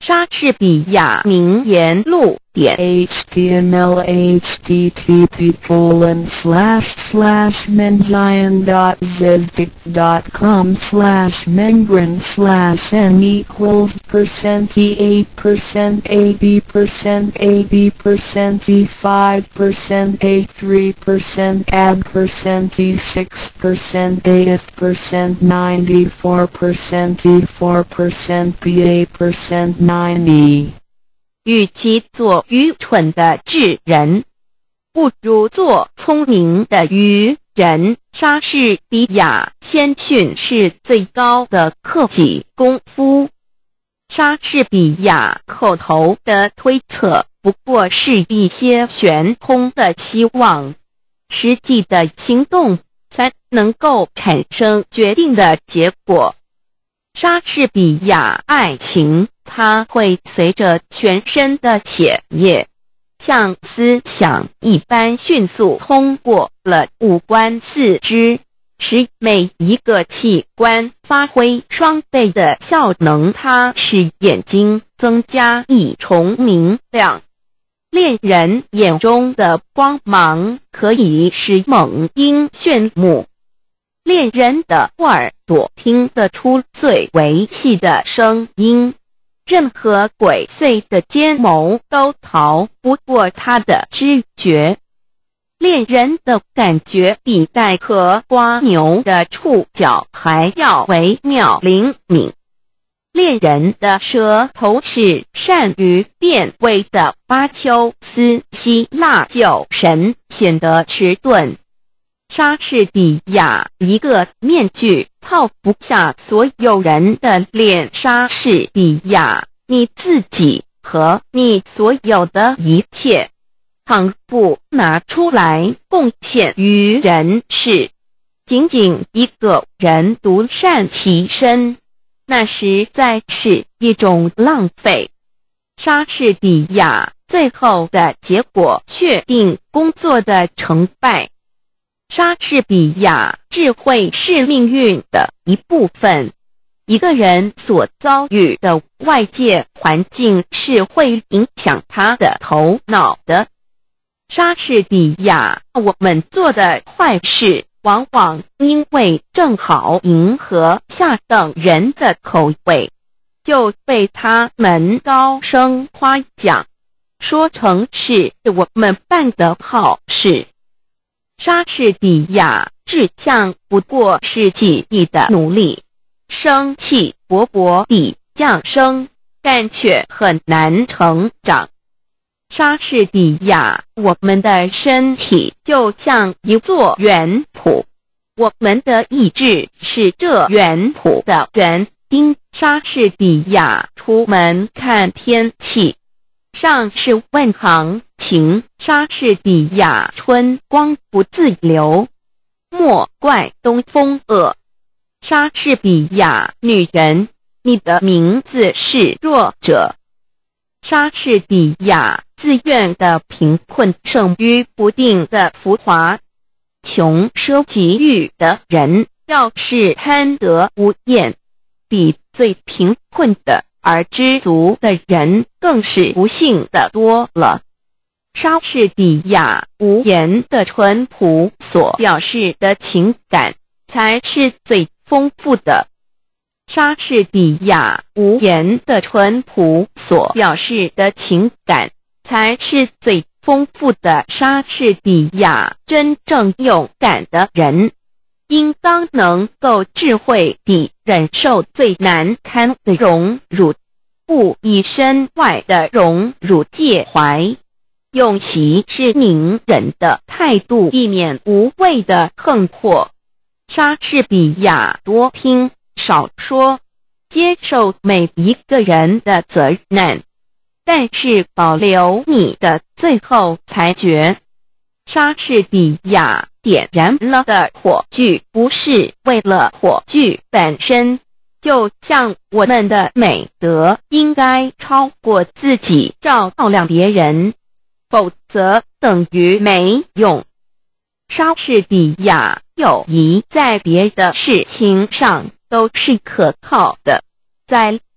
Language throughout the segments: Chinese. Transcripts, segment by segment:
莎士比亚名言录点 HTML http://menzion.zizdik.com/mengren/me=%e%ab%e%e5%a%%90%. 与其做愚蠢的智人，不如做聪明的愚人。莎士比亚谦逊是最高的克己功夫。莎士比亚口头的推测不过是一些悬空的希望，实际的行动才能够产生决定的结果。莎士比亚爱情，它会随着全身的血液，像思想一般迅速通过了五官四肢，使每一个器官发挥双倍的效能。它使眼睛增加一重明亮，恋人眼中的光芒可以使猛鹰炫目，恋人的耳朵听得出最微细的声音，任何鬼祟的奸谋都逃不过他的知觉。恋人的感觉比带壳瓜牛的触角还要微妙灵敏，恋人的舌头是善于辨味的。巴丘斯希腊酒神显得迟钝。莎士比亚一个面具套不下所有人的脸。莎士比亚，你自己和你所有的一切，倘不拿出来贡献于人世，仅仅一个人独善其身，那实在是一种浪费。莎士比亚最后的结果确定工作的成败。莎士比亚智慧是命运的一部分，一个人所遭遇的外界环境是会影响他的头脑的。莎士比亚，我们做的坏事往往因为正好迎合下等人的口味，就被他们高声夸奖，说成是我们办的好事。莎士比亚志向不过是几亿的努力，生气勃勃地降生，但却很难成长。莎士比亚，我们的身体就像一座园圃，我们的意志是这园圃的园丁。莎士比亚出门看天气，上是问行情。莎士比亚春光不自流，莫怪东风恶。莎士比亚女人，你的名字是弱者。莎士比亚自愿的贫困胜于不定的浮华。穷奢极欲的人要是贪得无厌，比最贫困的而知足的人更是不幸的多了。莎士比亚无言的淳朴所表示的情感才是最丰富的。莎士比亚无言的淳朴所表示的情感才是最丰富的。莎士比亚真正勇敢的人，应当能够智慧地忍受最难堪的荣辱，不以身外的荣辱介怀。用息是宁忍的态度，避免无谓的横祸。莎士比亚多听少说，接受每一个人的责难，但是保留你的最后裁决。莎士比亚点燃了的火炬不是为了火炬本身，就像我们的美德应该超过自己照亮别人，否则等于没用。莎士比亚友谊在别的事情上都是可靠的，在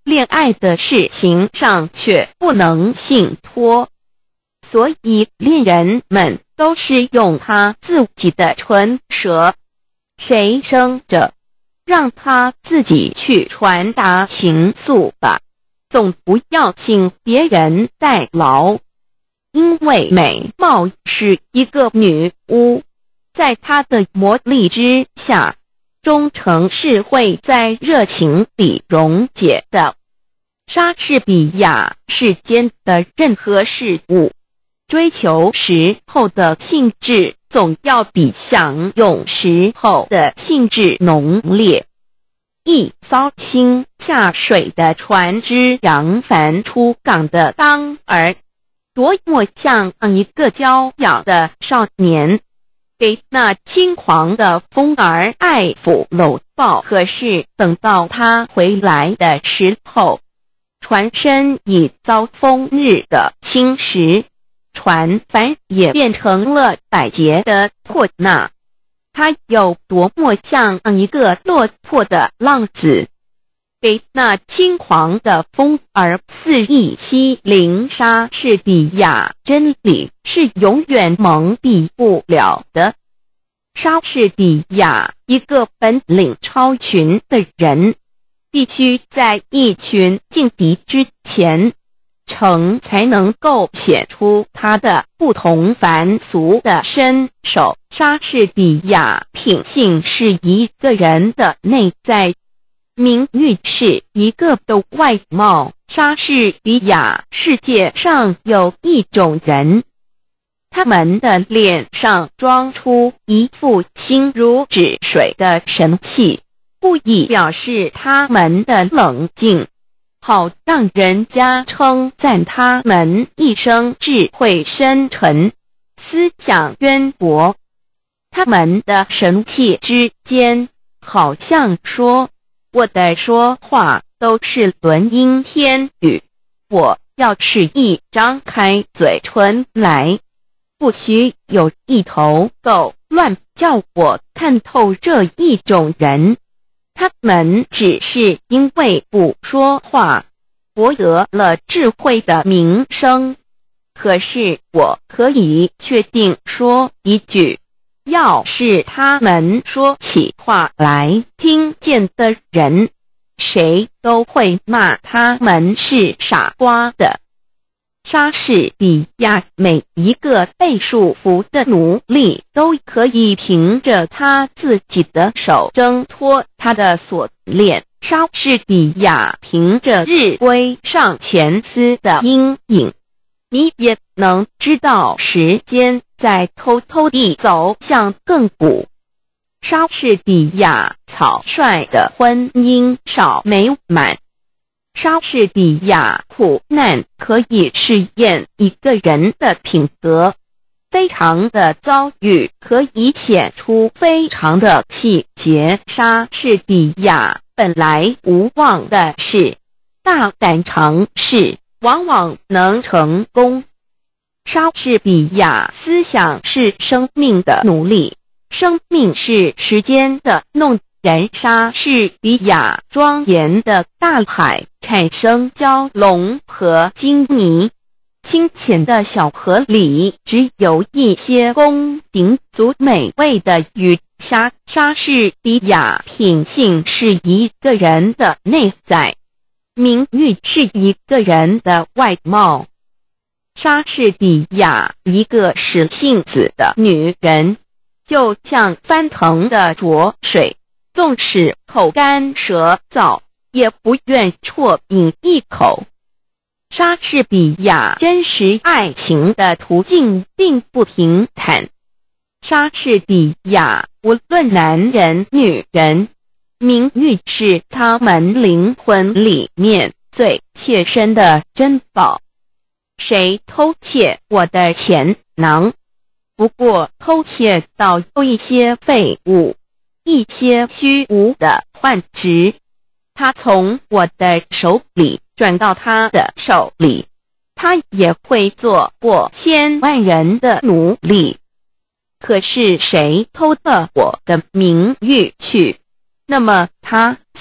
恋爱的事情上却不能信托。所以恋人们都是用他自己的唇舌，谁生着，让他自己去传达情愫吧，总不要请别人代劳。因为美貌是一个女巫，在她的魔力之下，忠诚是会在热情里溶解的。莎士比亚世间的任何事物，追求时候的兴致总要比享用时候的兴致浓烈。一艘新下水的船只扬帆出港的当儿，多么像一个娇小的少年，给那轻狂的风儿爱抚搂抱。可是等到他回来的时候，船身已遭风日的侵蚀，船帆也变成了百结的破捺。他有多么像一个落魄的浪子，给那轻狂的风儿肆意欺凌。莎士比亚真理是永远蒙蔽不了的。莎士比亚一个本领超群的人，必须在一群劲敌之前，才能够写出他的不同凡俗的身手。莎士比亚品性是一个人的内在，名誉是一个的外貌。莎士比亚世界上有一种人，他们的脸上装出一副心如止水的神气，故意表示他们的冷静，好让人家称赞他们一生智慧深沉，思想渊博。他们的神气之间，好像说，我的说话都是轮音天语，我要是一张开嘴唇来，不许有一头狗乱叫我看透这一种人。他们只是因为不说话，博得了智慧的名声。可是我可以确定说一句，要是他们说起话来，听见的人，谁都会骂他们是傻瓜的。莎士比亚每一个被束缚的奴隶都可以凭着他自己的手挣脱他的锁链。莎士比亚凭着日晷上前丝的阴影，你也能知道时间在偷偷地走向亘古。莎士比亚草率的婚姻少美满。莎士比亚苦难可以试验一个人的品格，非常的遭遇可以显出非常的气节。莎士比亚本来无望的事，大胆尝试往往能成功。莎士比亚思想是生命的奴隶，生命是时间的弄人。莎士比亚庄严的大海产生蛟龙和鲸泥，清浅的小河里只有一些宫廷足美味的鱼虾。莎士比亚品性是一个人的内在，名誉是一个人的外貌。莎士比亚一个使性子的女人，就像翻腾的浊水，纵使口干舌燥，也不愿啜饮一口。莎士比亚真实爱情的途径并不平坦。莎士比亚无论男人女人，名誉是他们灵魂里面最切身的珍宝。谁偷窃我的钱囊？不过偷窃到有一些废物，一些虚无的幻值，他从我的手里转到他的手里，他也会做过千万人的奴隶。可是谁偷了我的名誉去，那么他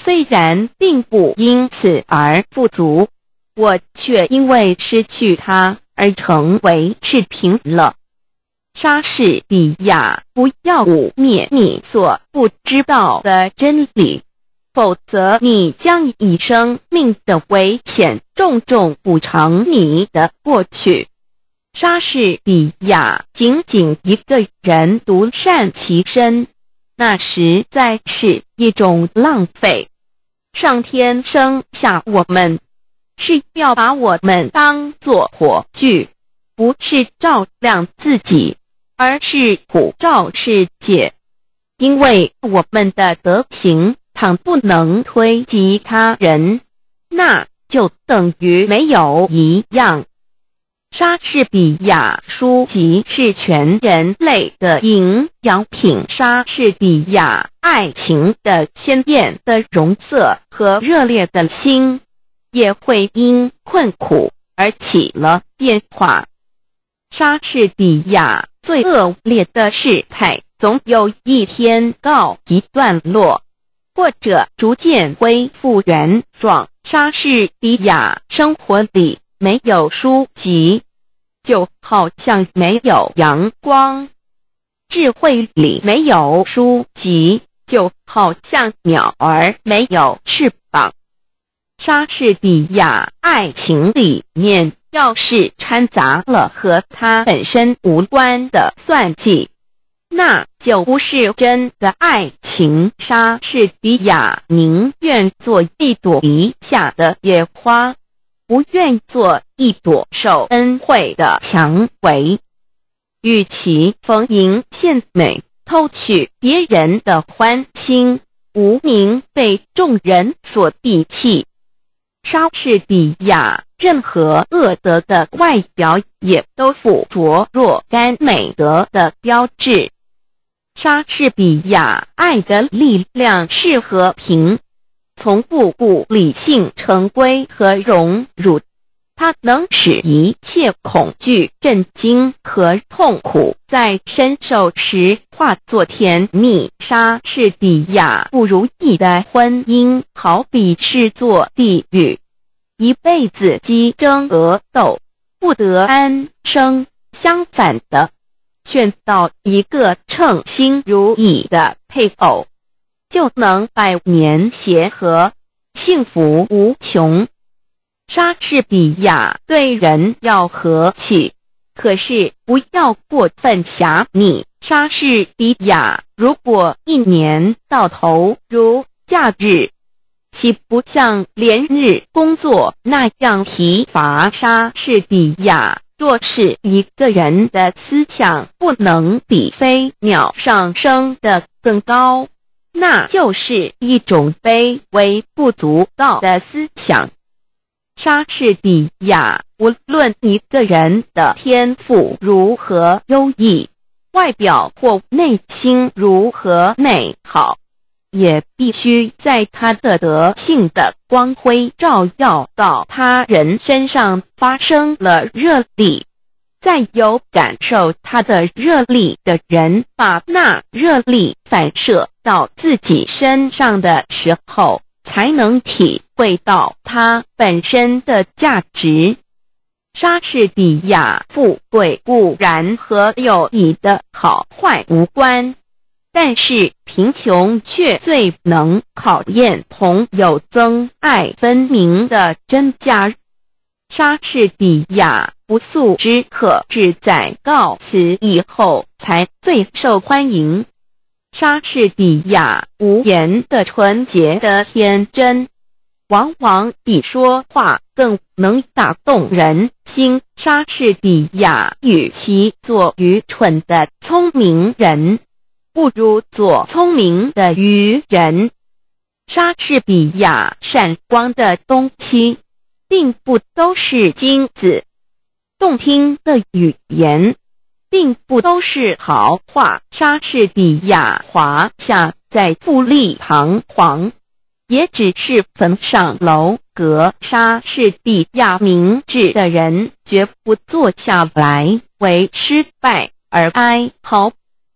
虽然并不因此而富足，我却因为失去它而成为赤贫了。莎士比亚，不要污蔑你所不知道的真理，否则你将以生命的危险重重补偿你的过去。莎士比亚仅仅一个人独善其身，那实在是一种浪费。上天生下我们，是要把我们当作火炬，不是照亮自己，而是普照世界。因为我们的德行倘不能推及他人，那就等于没有一样。莎士比亚书籍是全人类的营养品，莎士比亚爱情的鲜艳的容色和热烈的心，也会因困苦而起了变化。莎士比亚最恶劣的事态总有一天告一段落，或者逐渐恢复原状。莎士比亚生活里没有书籍，就好像没有阳光；智慧里没有书籍，就好像鸟儿没有翅膀。莎士比亚爱情里面要是掺杂了和他本身无关的算计，那就不是真的爱情。莎士比亚宁愿做一朵篱下的野花，不愿做一朵受恩惠的蔷薇。与其逢迎献美，偷取别人的欢心，无名被众人所鄙弃，莎士比亚任何恶德的外表也都附着若干美德的标志。莎士比亚爱的力量是和平，从不顾理性成规和荣辱，它能使一切恐惧、震惊和痛苦在深受时化作甜蜜。莎士比亚不如意的婚姻好比是座地狱，一辈子激争恶斗，不得安生。相反的，选到一个称心如意的配偶，就能百年协和，幸福无穷。莎士比亚对人要和气，可是不要过分狭隘。莎士比亚如果一年到头如假日，岂不像连日工作那样疲乏？莎士比亚若是一个人的思想不能比飞鸟上升得更高，那就是一种卑微不足道的思想。莎士比亚无论一个人的天赋如何优异，外表或内心如何美好，也必须在他的德性的光辉照耀到他人身上发生了热力，再有感受他的热力的人把那热力反射到自己身上的时候，才能体会到它本身的价值。莎士比亚富贵固然和友谊的好坏无关，但是贫穷却最能考验朋友憎爱分明的真假。莎士比亚不速之客只在告辞以后才最受欢迎。莎士比亚无言的纯洁的天真，往往比说话更能打动人心。莎士比亚与其做愚蠢的聪明人，不如做聪明的愚人。莎士比亚闪光的东西，并不都是金子，动听的语言并不都是豪话。莎士比亚华夏在富丽堂皇，也只是坟上楼阁。莎士比亚明智的人绝不坐下来为失败而哀嚎，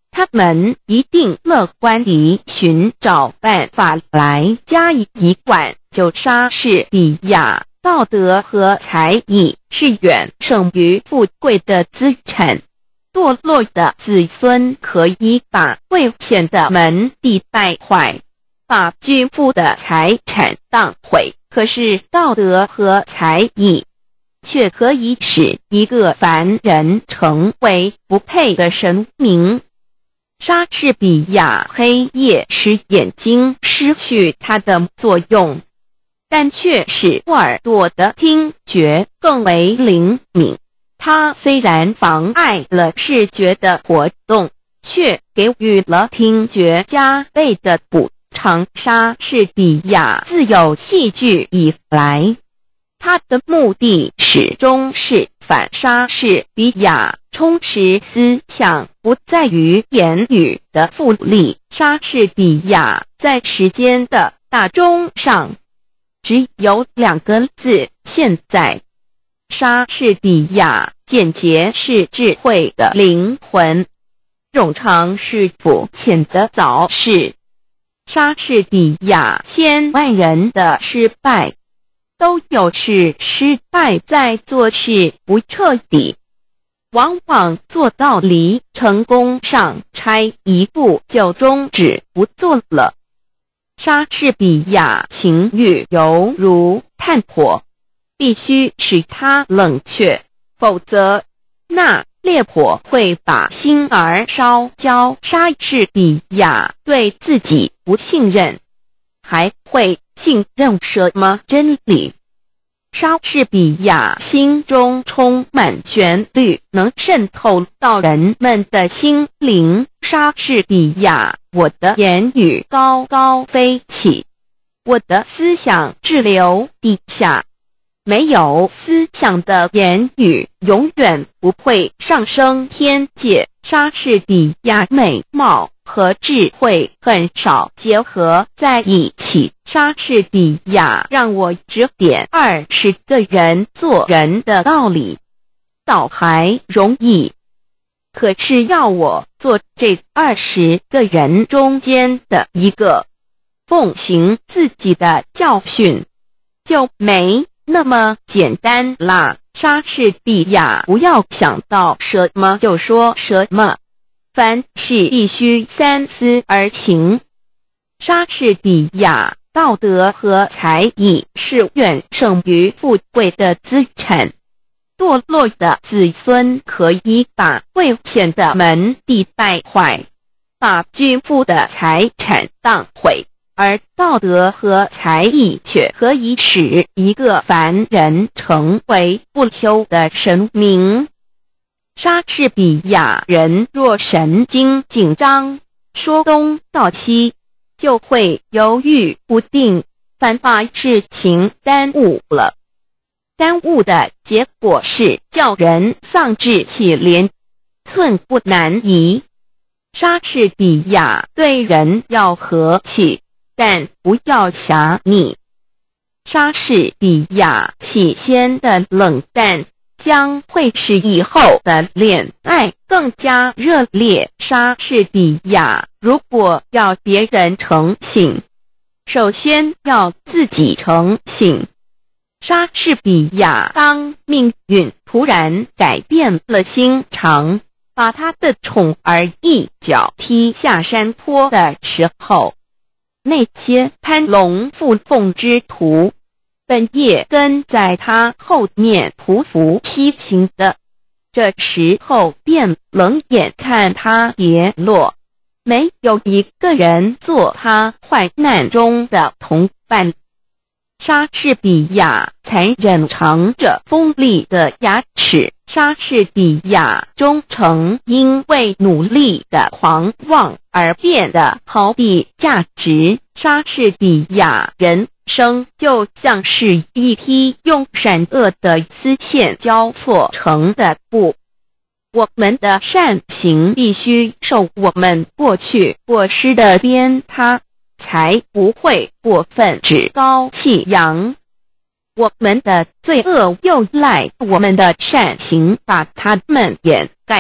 他们一定乐观地寻找办法来加以一管就莎士比亚。道德和才艺是远胜于富贵的资产。堕落的子孙可以把贵贱的门第败坏，把巨富的财产荡毁，可是道德和才艺却可以使一个凡人成为不配的神明。莎士比亚黑夜使眼睛失去它的作用，但却使耳朵的听觉更为灵敏。它虽然妨碍了视觉的活动，却给予了听觉加倍的补偿。莎士比亚自有戏剧以来，他的目的始终是反莎士比亚充实思想，不在于言语的复利。莎士比亚在时间的大钟上只有2个字：现在。莎士比亚简洁是智慧的灵魂，冗长是肤浅的早逝。莎士比亚千万人的失败，都有是失败在做事不彻底，往往做到离成功上差一步就终止不做了。莎士比亚情欲犹如炭火，必须使它冷却，否则那烈火会把心儿烧焦。莎士比亚对自己不信任，还会信任什么真理？莎士比亚心中充满旋律，能渗透到人们的心灵。莎士比亚，我的言语高高飞起，我的思想滞留地下。没有思想的言语永远不会上升天界。莎士比亚美貌和智慧很少结合在一起。莎士比亚让我指点20个人做人的道理，倒还容易。可是要我做这20个人中间的一个，奉行自己的教训，就没那么简单啦。莎士比亚不要想到什么就说什么，凡事必须三思而行。莎士比亚道德和才艺是远胜于富贵的资产。堕落的子孙可以把贵贱的门第败坏，把巨富的财产荡毁，而道德和才艺却可以使一个凡人成为不朽的神明。莎士比亚人若神经紧张，说东道西，就会犹豫不定，反把事情耽误了。耽误的结果是叫人丧志气连，寸步难移。莎士比亚对人要和气，但不要狭隘。莎士比亚起先的冷淡，将会使以后的恋爱更加热烈。莎士比亚如果要别人诚信，首先要自己诚信。莎士比亚当命运突然改变了心肠，把他的宠儿一脚踢下山坡的时候，那些攀龙附凤之徒本也跟在他后面匍匐批评的，这时候便冷眼看他跌落，没有一个人做他患难中的同伴。莎士比亚残忍长着锋利的牙齿，莎士比亚忠诚因为努力的狂妄而变得毫无价值。莎士比亚人生就像是一匹用闪恶的丝线交错成的布，我们的善行必须受我们过去过失的鞭挞，才不会过分趾高气扬。我们的罪恶又赖我们的善行把它们掩盖，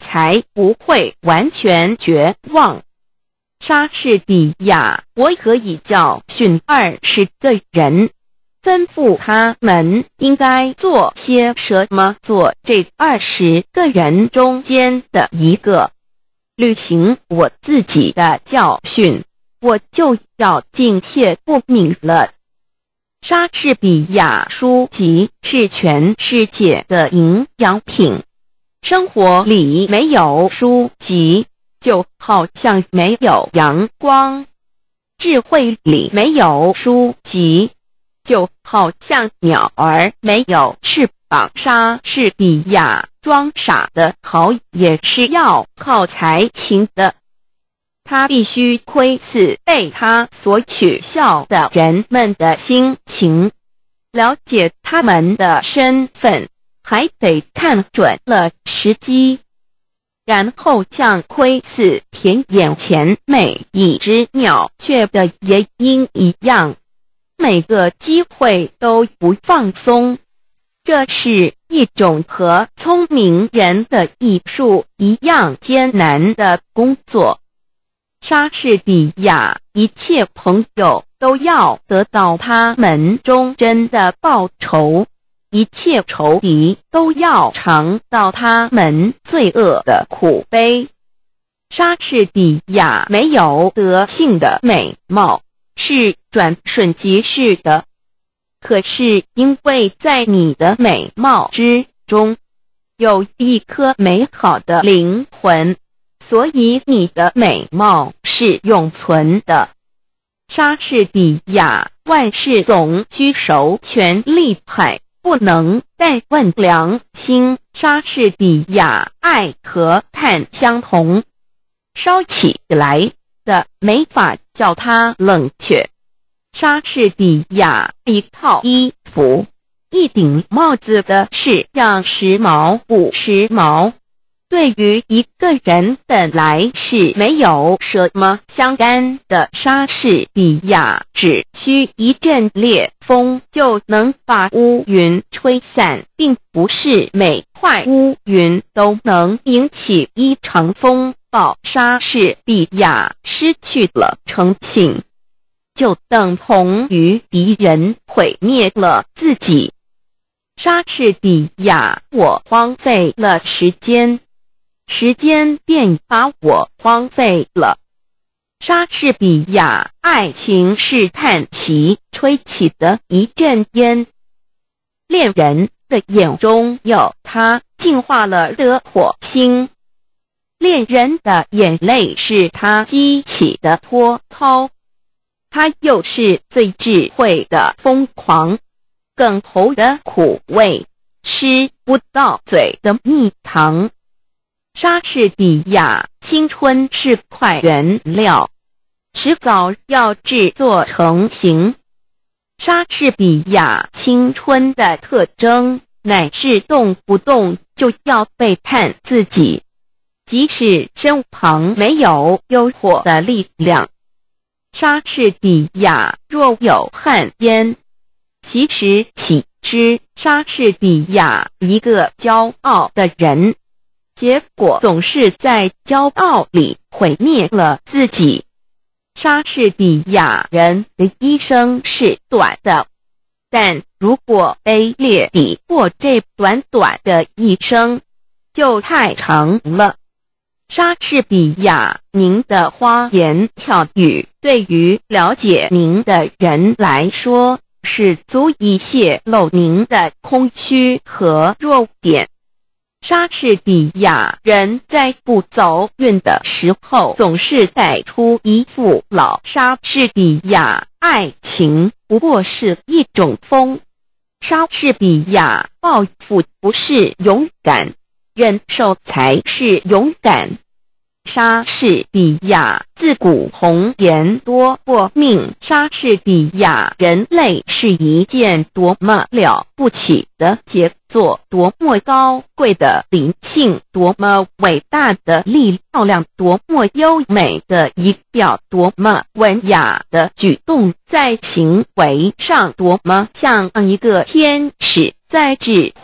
才不会完全绝望。莎士比亚，我可以教训20个人，吩咐他们应该做些什么，做这20个人中间的一个。履行我自己的教训，我就要敬谢不敏了。莎士比亚书籍是全世界的营养品，生活里没有书籍，就好像没有阳光；智慧里没有书籍，就好像鸟儿没有翅膀。莎士比亚装傻的好也是要靠才情的，他必须窥视被他所取笑的人们的心情，了解他们的身份，还得看准了时机，然后像窥视田眼前每一只鸟雀的夜莺一样，每个机会都不放松。这是一种和聪明人的艺术一样艰难的工作。莎士比亚一切朋友都要得到他们忠贞的报酬，一切仇敌都要尝到他们罪恶的苦悲。莎士比亚没有德性的美貌，是转瞬即逝的。可是因为在你的美貌之中有一颗美好的灵魂，所以你的美貌是永存的。莎士比亚万事总居首权力派，不能怠问良心。莎士比亚爱和炭相同，烧起来的没法叫它冷却。莎士比亚一套衣服、一顶帽子的式样时髦不时髦，对于一个人本来是没有什么相干的。莎士比亚只需一阵烈风就能把乌云吹散，并不是每块乌云都能引起一场风暴。莎士比亚失去了诚信，就等同于敌人毁灭了自己。莎士比亚，我荒废了时间，时间便把我荒废了。莎士比亚，爱情是叹息吹起的一阵烟，恋人的眼中有他净化了的火星，恋人的眼泪是他激起的波涛。他又是最智慧的疯狂，梗头的苦味，吃不到嘴的蜜糖。莎士比亚，青春是块原料，迟早要制作成型。莎士比亚，青春的特征乃是动不动就要背叛自己，即使身旁没有诱惑的力量。莎士比亚，若有旱烟，其实岂知莎士比亚，一个骄傲的人，结果总是在骄傲里毁灭了自己。莎士比亚，人的一生是短的，但如果卑劣比过这短短的一生，就太长了。莎士比亚，您的花言巧语对于了解您的人来说，是足以泄露您的空虚和弱点。莎士比亚，人在不走运的时候总是带出一副老。莎士比亚，爱情不过是一种风。莎士比亚，报复不是勇敢，忍受才是勇敢。莎士比亚，自古红颜多过命。莎士比亚，人类是一件多么了不起的杰作，多么高贵的灵性，多么伟大的力量，多么优美的仪表，多么文雅的举动，在行为上多么像一个天使，在智慧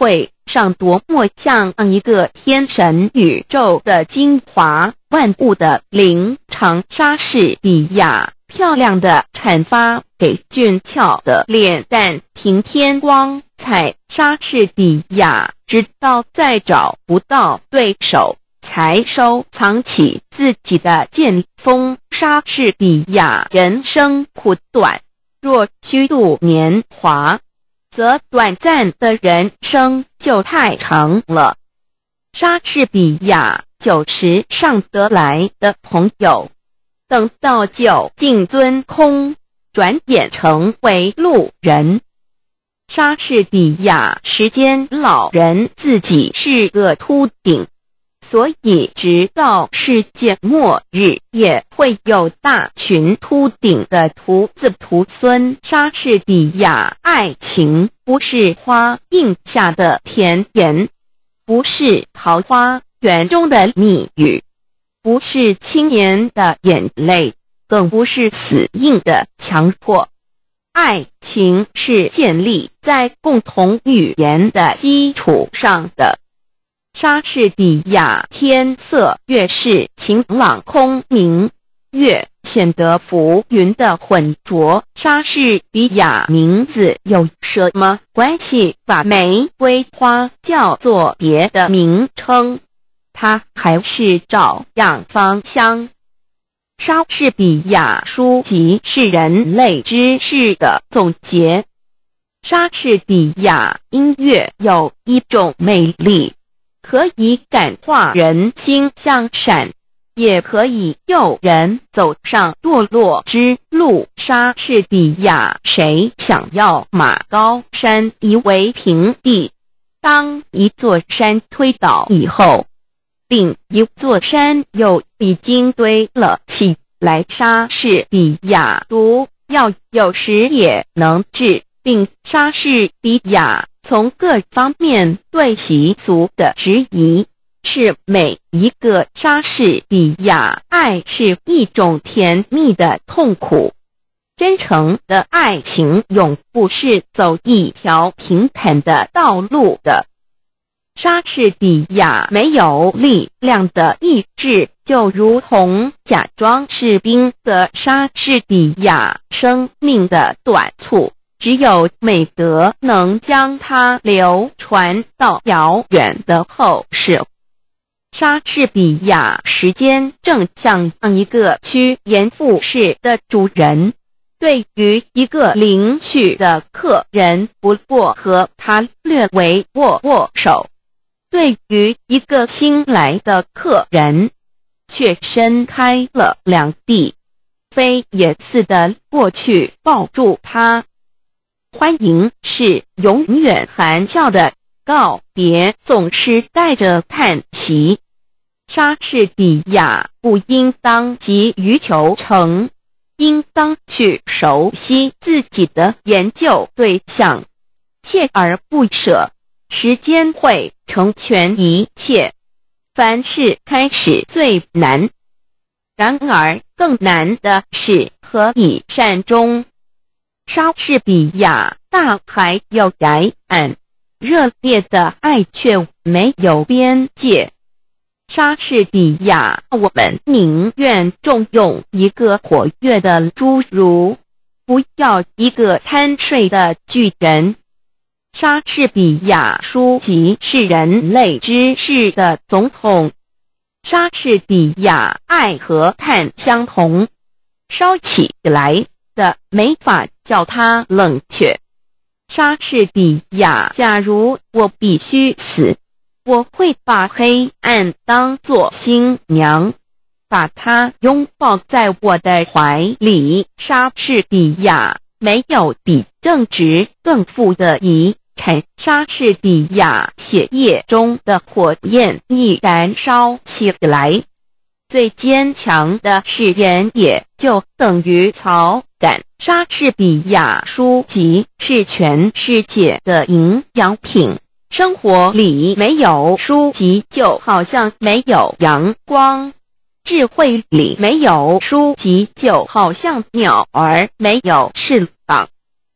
上多么像一个天神宇宙的精华，万物的灵长莎士比亚漂亮的阐发给俊俏的脸蛋平添光彩。莎士比亚直到再找不到对手，才收藏起自己的剑锋。莎士比亚人生苦短，若虚度年华，则短暂的人生就太长了。莎士比亚90上得来的朋友，等到酒尽樽空，转眼成为路人。莎士比亚时间老人自己是个秃顶，所以直到世界末日也会有大群秃顶的徒子徒孙。莎士比亚爱情不是花映下的甜言，不是桃花源中的蜜语，不是青年的眼泪，更不是死硬的强迫。爱情是建立在共同语言的基础上的。莎士比亚天色越是晴朗空明，越显得浮云的浑浊。莎士比亚名字有什么关系把玫瑰花叫做别的名称？它还是照样芳香。莎士比亚书籍是人类知识的总结。莎士比亚音乐有一种魅力，可以感化人心向善，也可以诱人走上堕落之路。莎士比亚谁想要马高山夷为平地？当一座山推倒以后，另一座山又已经堆了起来。莎士比亚毒药有时也能治病。莎士比亚从各方面对习俗的质疑，是每一个莎士比亚爱是一种甜蜜的痛苦。真诚的爱情永不是走一条平坦的道路的。莎士比亚没有力量的意志，就如同假装士兵的莎士比亚生命的短促，只有美德能将它流传到遥远的后世。莎士比亚时间正像一个趋炎附势的主人，对于一个邻居的客人不过和他略为握握手，对于一个新来的客人却伸开了两臂，飞也似的过去抱住他。欢迎是永远含笑的，告别总是带着叹息。莎士比亚不应当急于求成，应当去熟悉自己的研究对象，锲而不舍，时间会成全一切。凡事开始最难，然而更难的是何以善终。莎士比亚大海有崖岸，热烈的爱却没有边界。莎士比亚，我们宁愿重用一个活跃的侏儒，不要一个贪睡的巨人。莎士比亚书籍是人类知识的总统。莎士比亚爱和炭相同，烧起来的没法叫它冷却。莎士比亚，假如我必须死，我会把黑暗当作新娘，把它拥抱在我的怀里。莎士比亚没有比正直更富的遗产。莎士比亚血液中的火焰已燃烧起来，最坚强的誓言也就等于草杆。莎士比亚书籍是全世界的营养品。生活里没有书籍，就好像没有阳光；智慧里没有书籍，就好像鸟儿没有翅膀。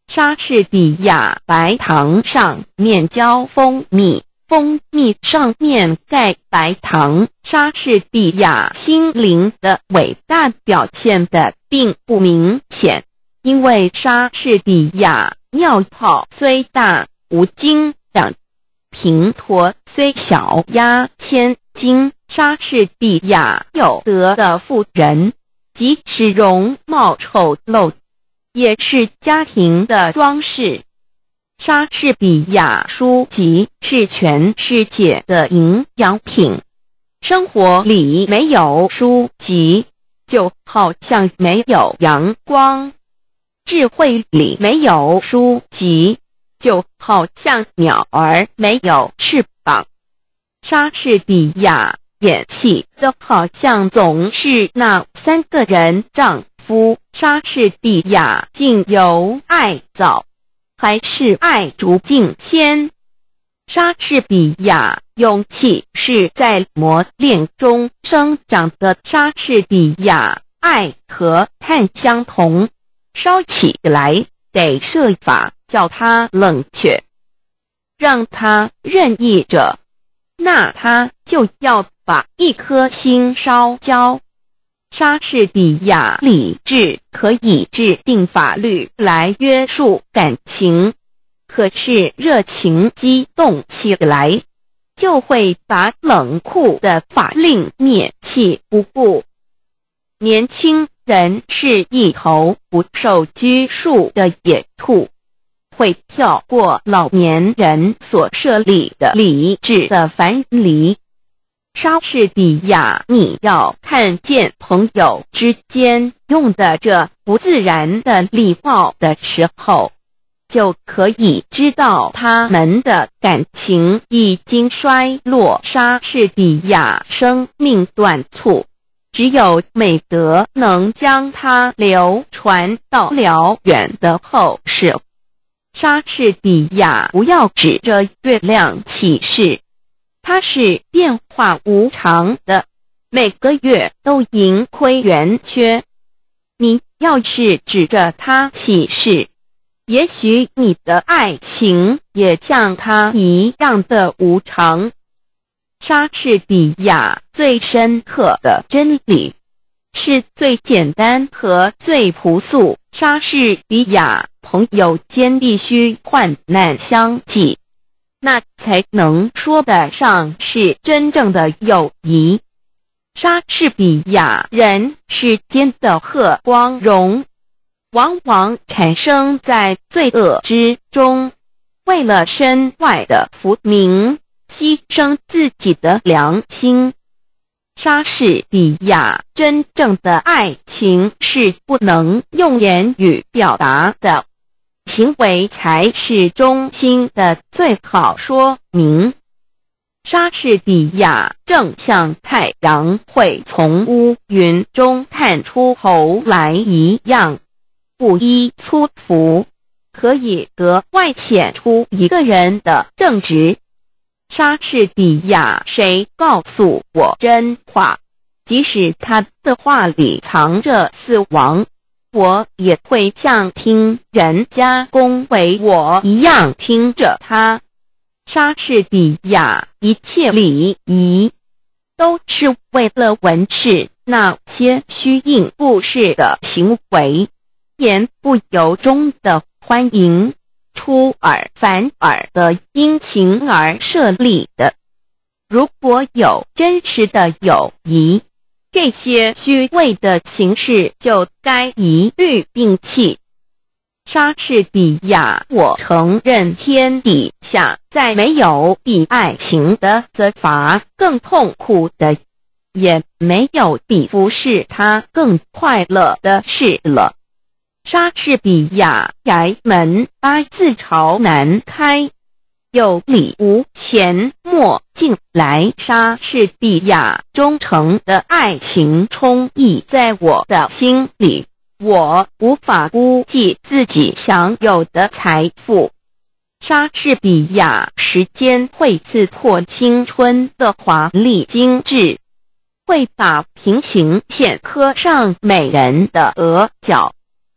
莎士比亚白糖上面浇蜂蜜，蜂蜜上面盖白糖。莎士比亚心灵的伟大表现的并不明显，因为莎士比亚尿泡虽大无精等，平驼虽小压千斤。莎士比亚有德的妇人，即使容貌丑陋，也是家庭的装饰。莎士比亚书籍是全世界的营养品，生活里没有书籍，就好像没有阳光；智慧里没有书籍，就好像鸟儿没有翅膀。莎士比亚演戏的好像总是那3个人丈夫。莎士比亚竟由爱早，还是爱逐病先？莎士比亚勇气是在磨练中生长的。莎士比亚爱和炭相同，烧起来得设法叫它冷却，让它任意着，那他就要把一颗心烧焦。莎士比亚理智可以制定法律来约束感情，可是热情激动起来，就会把冷酷的法令灭弃不顾。年轻人是一头不受拘束的野兔，会跳过老年人所设立的理智的樊篱。莎士比亚，你要看见朋友之间用的这不自然的礼貌的时候，就可以知道他们的感情已经衰落。莎士比亚生命短促，只有美德能将它流传到辽远的后世。莎士比亚不要指着月亮起誓，它是变化无常的，每个月都盈亏圆缺。你要是指着它起誓，也许你的爱情也像它一样的无常。莎士比亚最深刻的真理是最简单和最朴素。莎士比亚朋友间必须患难相济，那才能说得上是真正的友谊。莎士比亚人世间的贺光荣，往往产生在罪恶之中，为了身外的福名，牺牲自己的良心。莎士比亚真正的爱情是不能用言语表达的，行为才是中心的最好说明。莎士比亚正像太阳会从乌云中探出头来一样，不依粗俗，可以格外显出一个人的正直。莎士比亚谁告诉我真话，即使他的话里藏着死亡，我也会像听人家恭维我一样听着他。莎士比亚一切礼仪都是为了文饰那些虚应故事的行为，言不由衷的欢迎，出尔反尔的殷勤而设立的。如果有真实的友谊，这些虚伪的形式就该一律摒弃。莎士比亚，我承认天底下再没有比爱情的责罚更痛苦的，也没有比服侍他更快乐的事了。莎士比亚衙门8字朝南开，有理无钱莫进来。莎士比亚忠诚的爱情充溢在我的心里，我无法估计自己享有的财富。莎士比亚时间会刺破青春的华丽精致，会把平行线刻上美人的额角，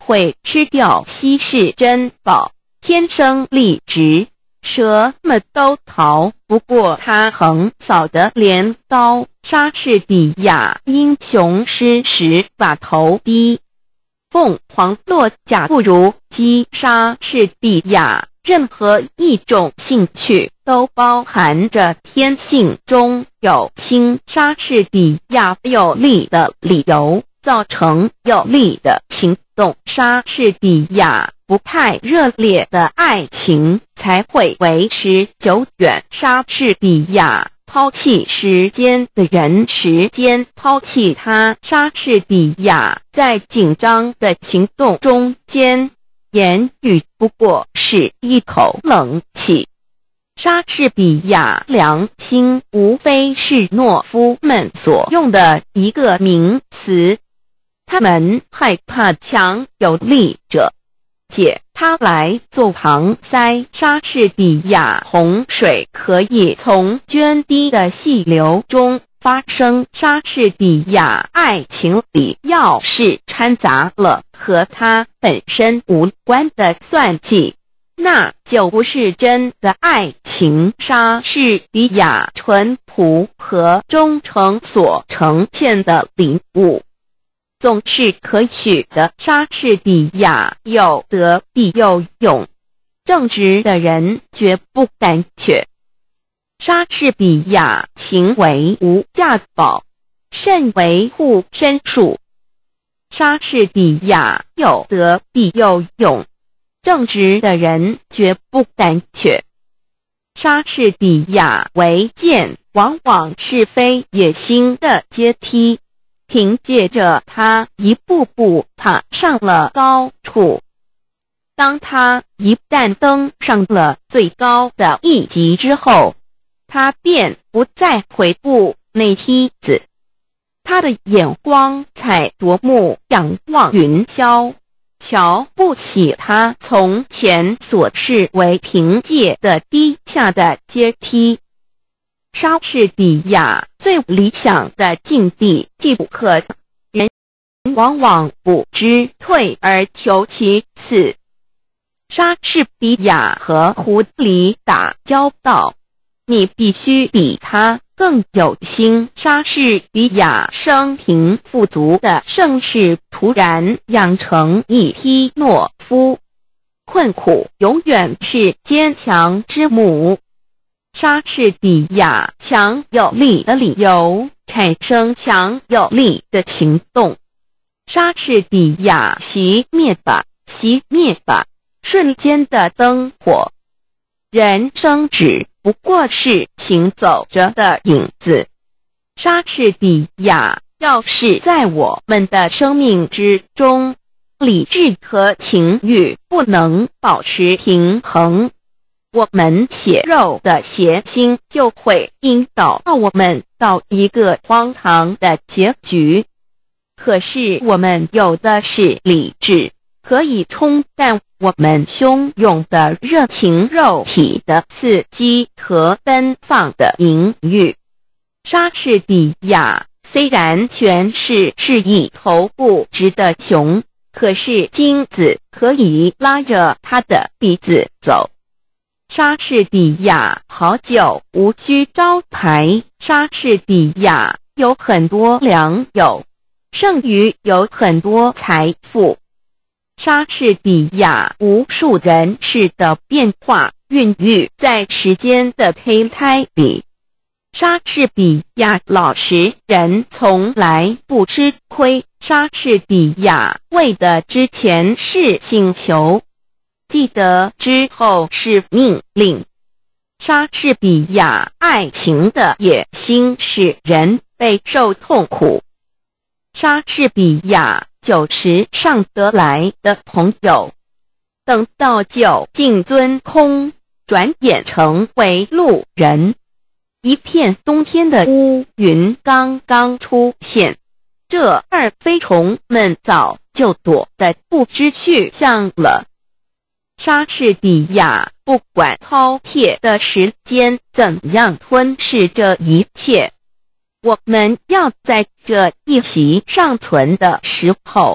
会吃掉稀世珍宝，天生丽质，什么都逃不过他横扫的镰刀。莎士比亚英雄诗时把头低，凤凰落架不如鸡。莎士比亚任何一种兴趣都包含着天性中有轻。莎士比亚有力的理由造成有力的行动。莎士比亚不太热烈的爱情才会维持久远。莎士比亚抛弃时间的人，时间抛弃他。莎士比亚在紧张的行动中间，言语不过是一口冷气。莎士比亚良心无非是懦夫们所用的一个名词，他们害怕强有力者借它来做搪塞。莎士比亚洪水可以从涓滴的细流中发生。莎士比亚爱情里要是掺杂了和他本身无关的算计，那就不是真的爱情。莎士比亚淳朴和忠诚所呈现的领悟总是可取的。莎士比亚有德必有勇，正直的人绝不胆怯。莎士比亚行为无价宝，甚维护身术。莎士比亚有德必有勇，正直的人绝不胆怯。莎士比亚为剑往往是非野心的阶梯，凭借着他一步步爬上了高处。当他一旦登上了最高的一级之后，他便不再回顾那梯子，他的眼光才夺目仰望云霄，瞧不起他从前所视为凭借的低下的阶梯。莎士比亚最理想的境地既不可得，人往往不知退而求其次。莎士比亚和狐狸打交道，你必须比他更有心。莎士比亚生平富足的盛世突然养成一批懦夫，困苦永远是坚强之母。莎士比亚强有力的理由产生强有力的行动。莎士比亚熄灭吧，熄灭吧，瞬间的灯火。人生只不过是行走着的影子。莎士比亚要是在我们的生命之中，理智和情欲不能保持平衡，我们血肉的邪心就会引导我们到一个荒唐的结局。可是我们有的是理智，可以冲淡我们汹涌的热情肉体的刺激和奔放的淫欲。莎士比亚虽然诠释是一头不直的熊，可是金子可以拉着他的鼻子走。莎士比亚好酒无需招牌。莎士比亚有很多良友，胜于有很多财富。莎士比亚无数人世的变化孕育在时间的胚胎里。莎士比亚老实人从来不吃亏。莎士比亚为的之前是请求，记得之后是命令。莎士比亚爱情的野心使人备受痛苦。莎士比亚酒池上得来的朋友，等到酒尽樽空，转眼成为路人。一片冬天的乌云刚刚出现，这二飞虫们早就躲得不知去向了。莎士比亚不管饕餮的时间怎样吞噬这一切，我们要在这一席尚存的时候，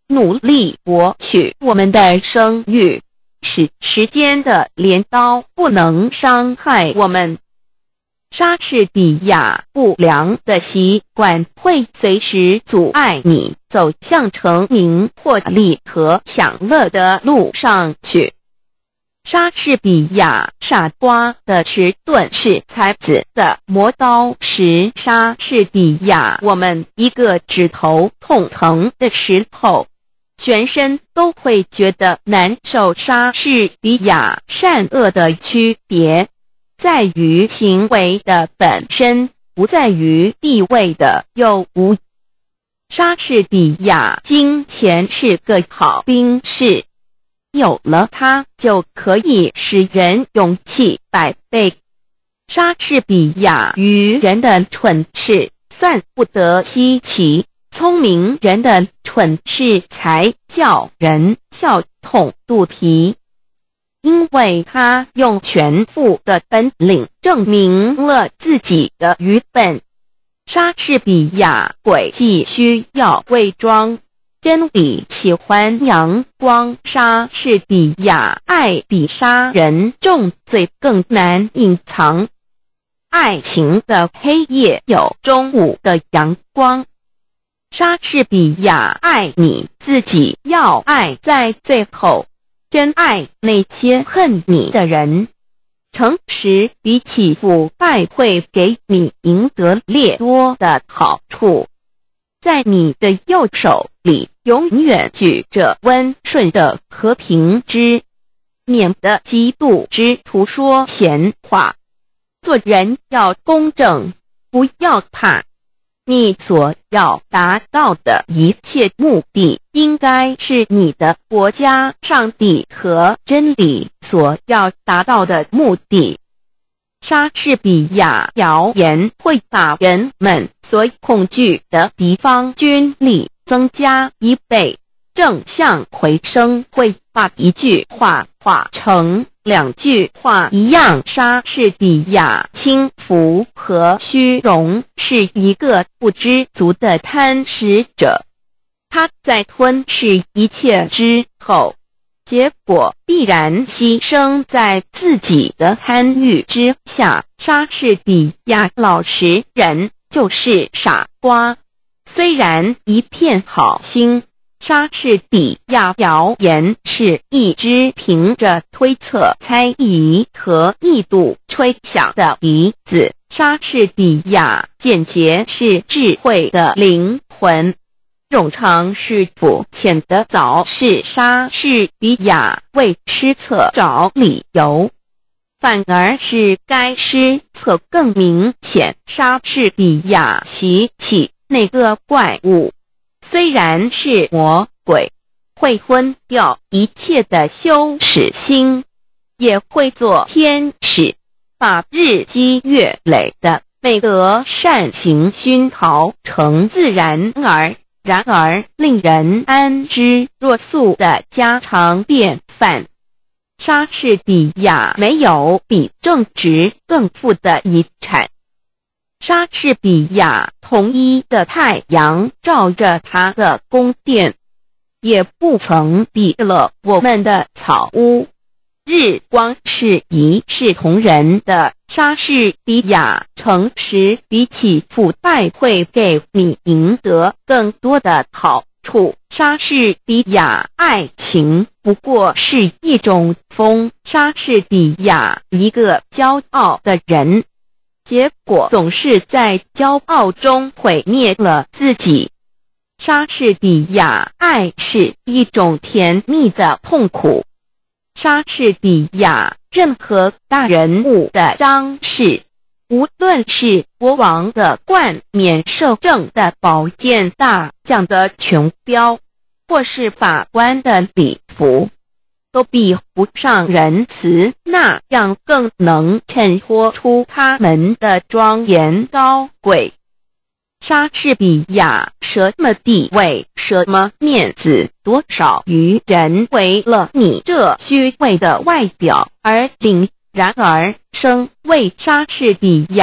努力博取我们的声誉，使时间的镰刀不能伤害我们。莎士比亚不良的习惯会随时阻碍你走向成名或利和享乐的路上去。莎士比亚傻瓜的迟钝是才子的磨刀石。莎士比亚我们一个指头痛疼的时候，全身都会觉得难受。莎士比亚善恶的区别在于行为的本身，不在于地位的有无。莎士比亚金钱是个好兵士，有了它就可以使人勇气百倍。莎士比亚愚人的蠢事算不得稀奇，聪明人的蠢事才叫人笑痛肚皮，因为他用全部的本领证明了自己的愚笨。莎士比亚诡计需要伪装，真理喜欢阳光。莎士比亚爱比杀人重罪更难隐藏。爱情的黑夜有中午的阳光。莎士比亚爱你自己要爱在最后，真爱那些恨你的人。诚实比起腐败会给你赢得略多的好处。在你的右手里永远举着温顺的和平之，免得嫉妒之徒说闲话。做人要公正，不要怕。你所要达到的一切目的，应该是你的国家、上帝和真理所要达到的目的。莎士比亚谣言会把人们所恐惧的敌方军力增加1倍，正向回声会把一句话化成2句话一样。莎士比亚轻浮和虚荣是一个不知足的贪食者，他在吞噬一切之后，结果必然牺牲在自己的贪欲之下。莎士比亚老实人就是傻瓜，虽然一片好心。莎士比亚谣言是一只凭着推测、猜疑和臆度吹响的笛子。莎士比亚简洁是智慧的灵魂，冗长是肤浅的早是莎士比亚为失策找理由，反而是该失策更明显。莎士比亚习气那个怪物，虽然是魔鬼，会昏掉一切的羞耻心，也会做天使，把日积月累的美德善行熏陶成自然而令人安之若素的家常便饭。莎士比亚没有比正直更富的遗产。莎士比亚统一的太阳照着他的宫殿，也不曾比了我们的草屋。日光是一视同仁的。莎士比亚诚实比起腐败会给你赢得更多的好处。莎士比亚爱情不过是一种风。莎士比亚一个骄傲的人，结果总是在骄傲中毁灭了自己。莎士比亚爱是一种甜蜜的痛苦。莎士比亚任何大人物的张氏，无论是国王的冠冕摄政的宝剑大将的琼标，或是法官的礼服，都比不上仁慈那样更能衬托出他们的庄严高贵。莎士比亚什么地位，什么面子，多少愚人为了你这虚伪的外表而凛然而生。为莎士比亚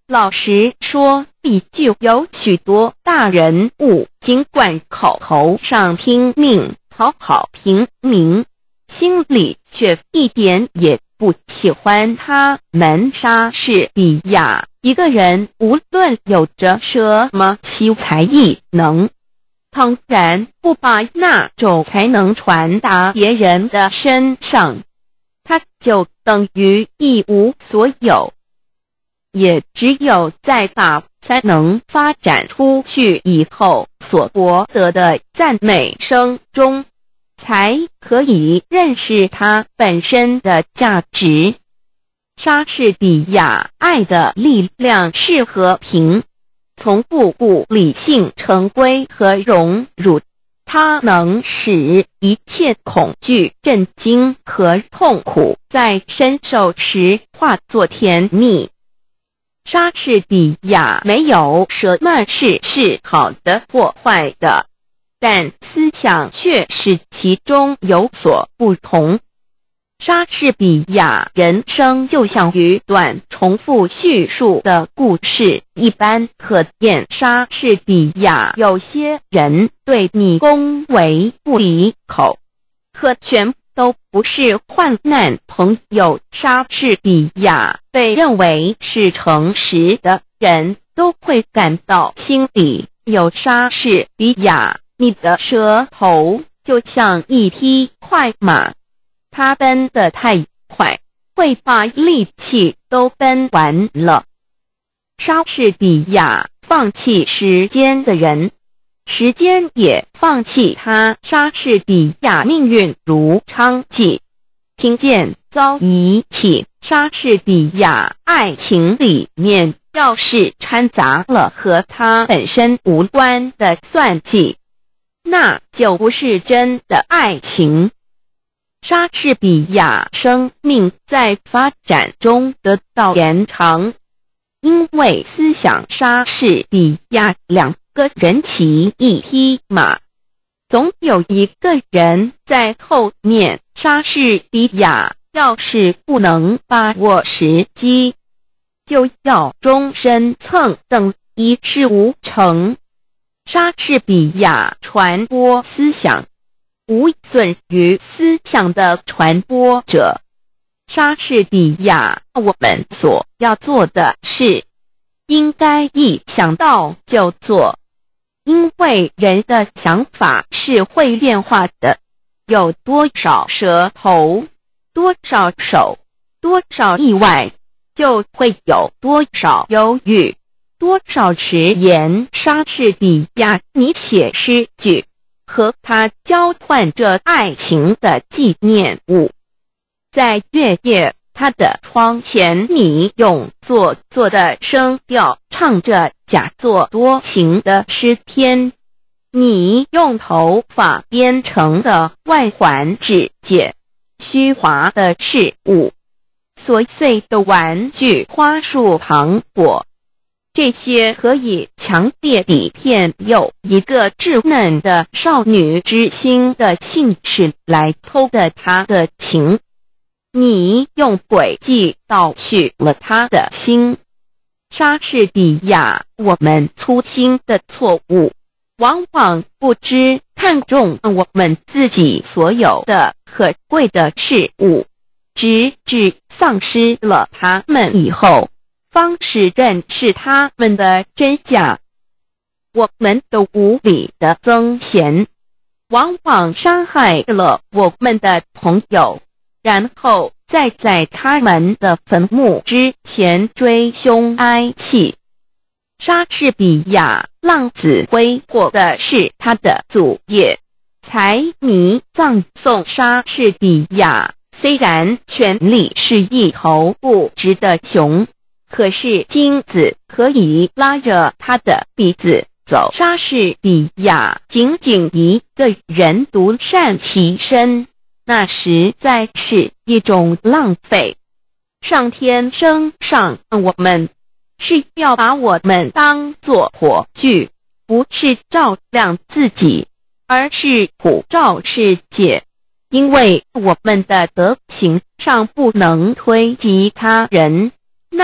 老实说，必就有许多大人物，尽管口头上拼命讨好平民，心里却一点也不喜欢他们。莎士比亚一个人无论有着什么奇才异能，倘然不把那种才能传达别人的身上，他就等于一无所有。也只有在把才能发展出去以后所博得的赞美声中，才可以认识它本身的价值。莎士比亚爱的力量是和平，从不顾理性成规和荣辱，它能使一切恐惧、震惊和痛苦在深受时化作甜蜜。莎士比亚没有什么事是好的或坏的，但思想却是其中有所不同。莎士比亚人生就像一段重复叙述的故事一般可见。莎士比亚有些人对你恭维不离口，可全都不是患难朋友。莎士比亚被认为是诚实的人都会感到心里有莎士比亚。你的舌头就像一匹快马，它奔得太快，会把力气都奔完了。莎士比亚放弃时间的人，时间也放弃他。莎士比亚命运如娼妓，听见遭遗弃。莎士比亚爱情里面要是掺杂了和他本身无关的算计，那就不是真的爱情。莎士比亚生命在发展中得到延长，因为思想莎士比亚两个人骑一匹马，总有一个人在后面。莎士比亚要是不能把握时机，就要终身蹭蹬，一事无成。莎士比亚传播思想，无损于思想的传播者。莎士比亚，我们所要做的事，应该一想到就做，因为人的想法是会变化的。有多少舌头，多少手，多少意外，就会有多少忧郁，多少迟延。莎士比亚你写诗句，和他交换着爱情的纪念物。在月夜他的窗前，你用做作的声调唱着假作多情的诗篇，你用头发编成的外环指解虚华的事物，琐碎的玩具、花束、糖果，这些可以强烈地骗诱一个稚嫩的少女之心的兴趣来偷得她的情。你用诡计盗取了她的心。莎士比亚，我们粗心的错误，往往不知看重我们自己所有的可贵的事物，直至丧失了它们以后，方是认识它们的真假。我们的无理的增贤，往往伤害了我们的朋友，然后再在他们的坟墓之前追凶哀泣。莎士比亚浪子回国的是他的祖业，财迷葬送莎士比亚。虽然权力是一头不直的熊，可是金子可以拉着他的鼻子走。莎士比亚仅仅一个人独善其身，那实在是一种浪费。上天生上我们，是要把我们当作火炬，不是照亮自己，而是普照世界。因为我们的德行上不能推及他人，那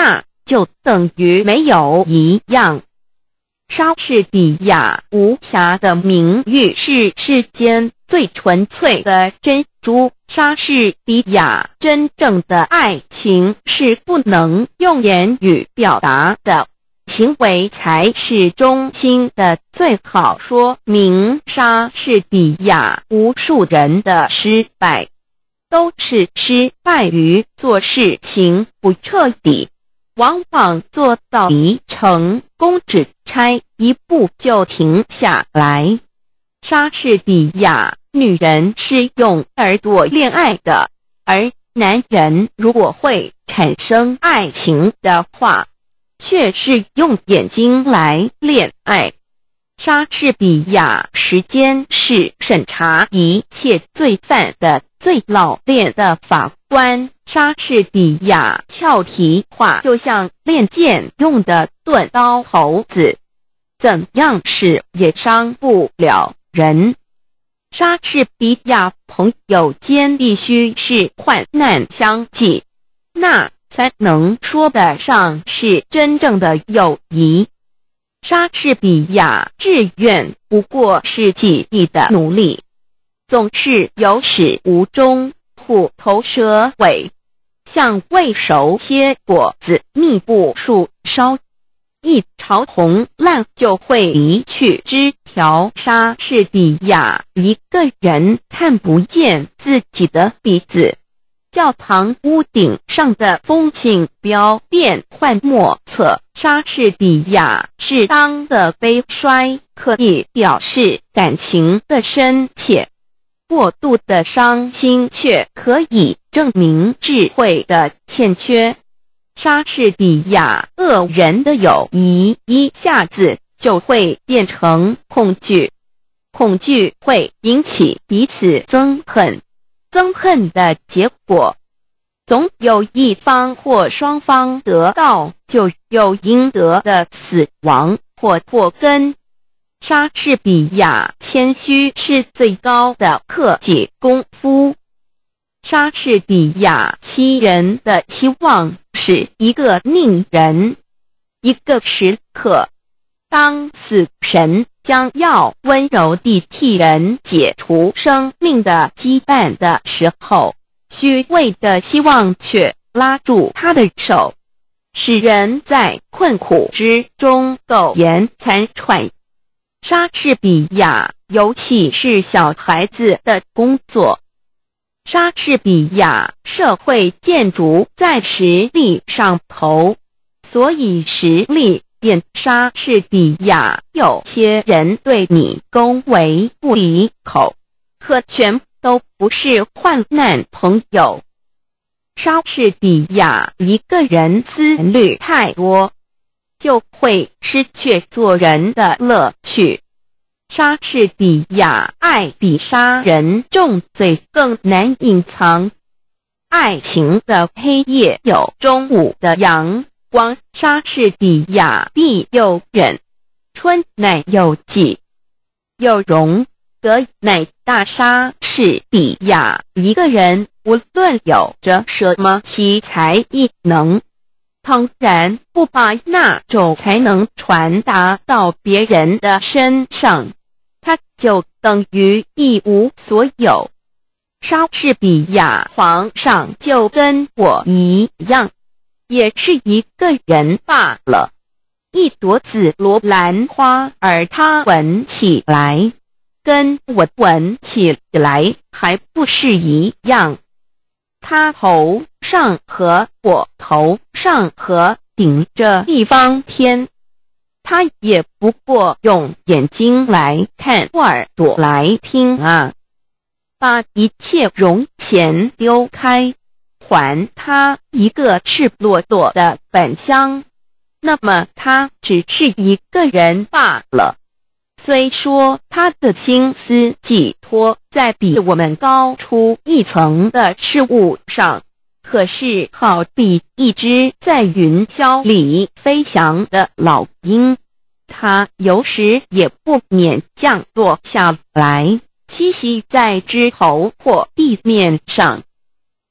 就等于没有一样。莎士比亚无瑕的名誉是世间最纯粹的珍珠，莎士比亚真正的爱情是不能用言语表达的，行为才是中心的最好说明。莎士比亚无数人的失败，都是失败于做事情不彻底，往往做到离成功只差一步就停下来。莎士比亚女人是用耳朵恋爱的，而男人如果会产生爱情的话，却是用眼睛来恋爱。莎士比亚时间是审查一切罪犯的最老练的法官。莎士比亚俏皮话就像练剑用的钝刀猴子，怎样使也伤不了人。莎士比亚朋友间必须是患难相济，那才能说得上是真正的友谊。莎士比亚志愿不过是几亿的努力，总是有始无终，虎头蛇尾，像未熟切果子密布树梢，一朝红烂就会离去枝条。莎士比亚一个人看不见自己的鼻子，教堂屋顶上的风景标变幻莫测。莎士比亚适当的悲衰可以表示感情的深切，过度的伤心却可以证明智慧的欠缺。莎士比亚恶人的友谊一下子就会变成恐惧，恐惧会引起彼此憎恨，憎恨的结果总有一方或双方得到就有应得的死亡或祸根。莎士比亚谦虚是最高的克己功夫。莎士比亚欺人的期望是一个佞人。一个时刻，当死神将要温柔地替人解除生命的羁绊的时候，虚伪的希望却拉住他的手，使人在困苦之中苟延残喘。莎士比亚尤其是小孩子的工作。莎士比亚社会建筑在实力上头，所以实力变。莎士比亚有些人对你恭维不离口，可全都不是患难朋友。莎士比亚一个人思虑太多，就会失去做人的乐趣。莎士比亚爱比杀人重罪更难隐藏。爱情的黑夜有中午的阳光。莎士比亚必有忍，春乃有季，有容则乃大。莎士比亚一个人无论有着什么奇才异能，当然不把那种才能传达到别人的身上，他就等于一无所有。莎士比亚皇上就跟我一样，也是一个人罢了。一朵紫罗兰花，而他闻起来跟我闻起来还不是一样。他头上和我头上和顶着一方天，他也不过用眼睛来看，耳朵来听啊。把一切容钱丢开，还他一个赤裸裸的本乡，那么他只是一个人罢了。虽说他的心思寄托在比我们高出一层的事物上，可是好比一只在云霄里飞翔的老鹰，它有时也不免降落下来，栖息在枝头或地面上。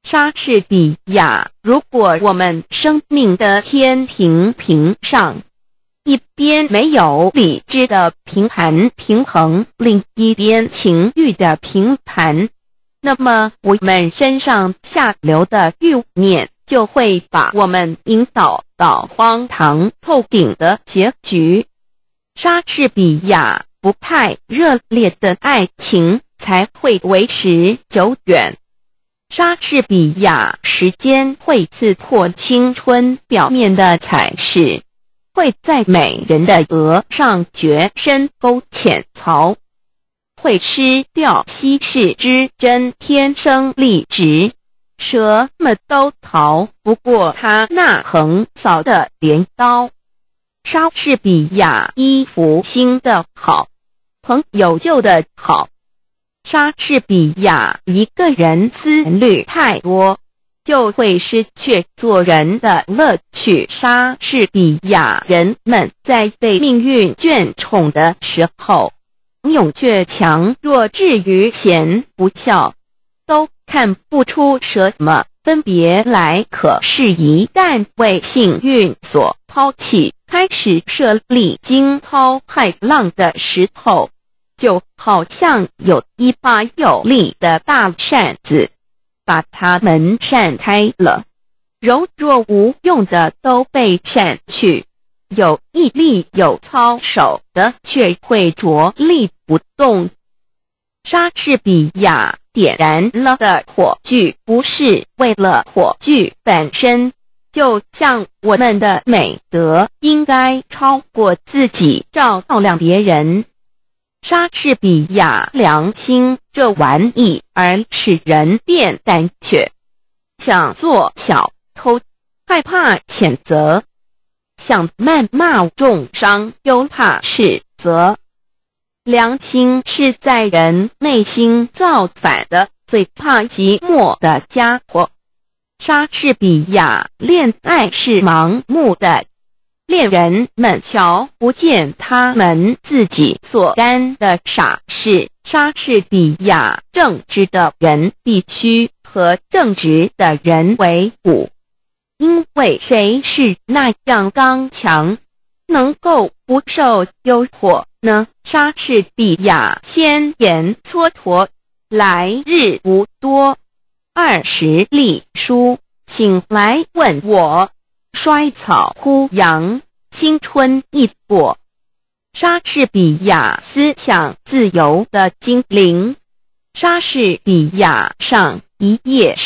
莎士比亚，如果我们生命的天平上，一边没有理智的平衡，另一边情欲的平盘，那么我们身上下流的欲念就会把我们引导到荒唐透顶的结局。莎士比亚不太热烈的爱情才会维持久远。莎士比亚时间会刺破青春表面的彩饰，会在美人的额上绝深沟浅槽，会失掉稀世之珍，天生丽质，什么都逃不过他那横扫的镰刀。莎士比亚衣服新的好，朋友旧的好。莎士比亚一个人思虑太多，就会失去做人的乐趣。莎士比亚人们在被命运眷宠的时候，勇却强，若至于贤不孝，都看不出什么分别来。可是一旦为幸运所抛弃，开始设立惊涛骇浪的时候，就好像有一把有力的大扇子，把它们扇开了，柔弱无用的都被扇去，有毅力有操守的却会着力不动。莎士比亚点燃了的火炬不是为了火炬本身，就像我们的美德应该超过自己照亮别人。莎士比亚良心这玩意儿使人变胆怯，想做小偷，害怕谴责，想谩骂重伤，又怕斥责。良心是在人内心造反的，最怕寂寞的家伙。莎士比亚恋爱是盲目的，恋人们瞧不见他们自己所干的傻事。莎士比亚正直的人必须和正直的人为伍，因为谁是那样刚强，能够不受诱惑呢？莎士比亚先言蹉跎，来日无多，20隶书，请来问我。衰草枯杨，青春易过。莎士比亚思想自由的精灵。莎士比亚上一页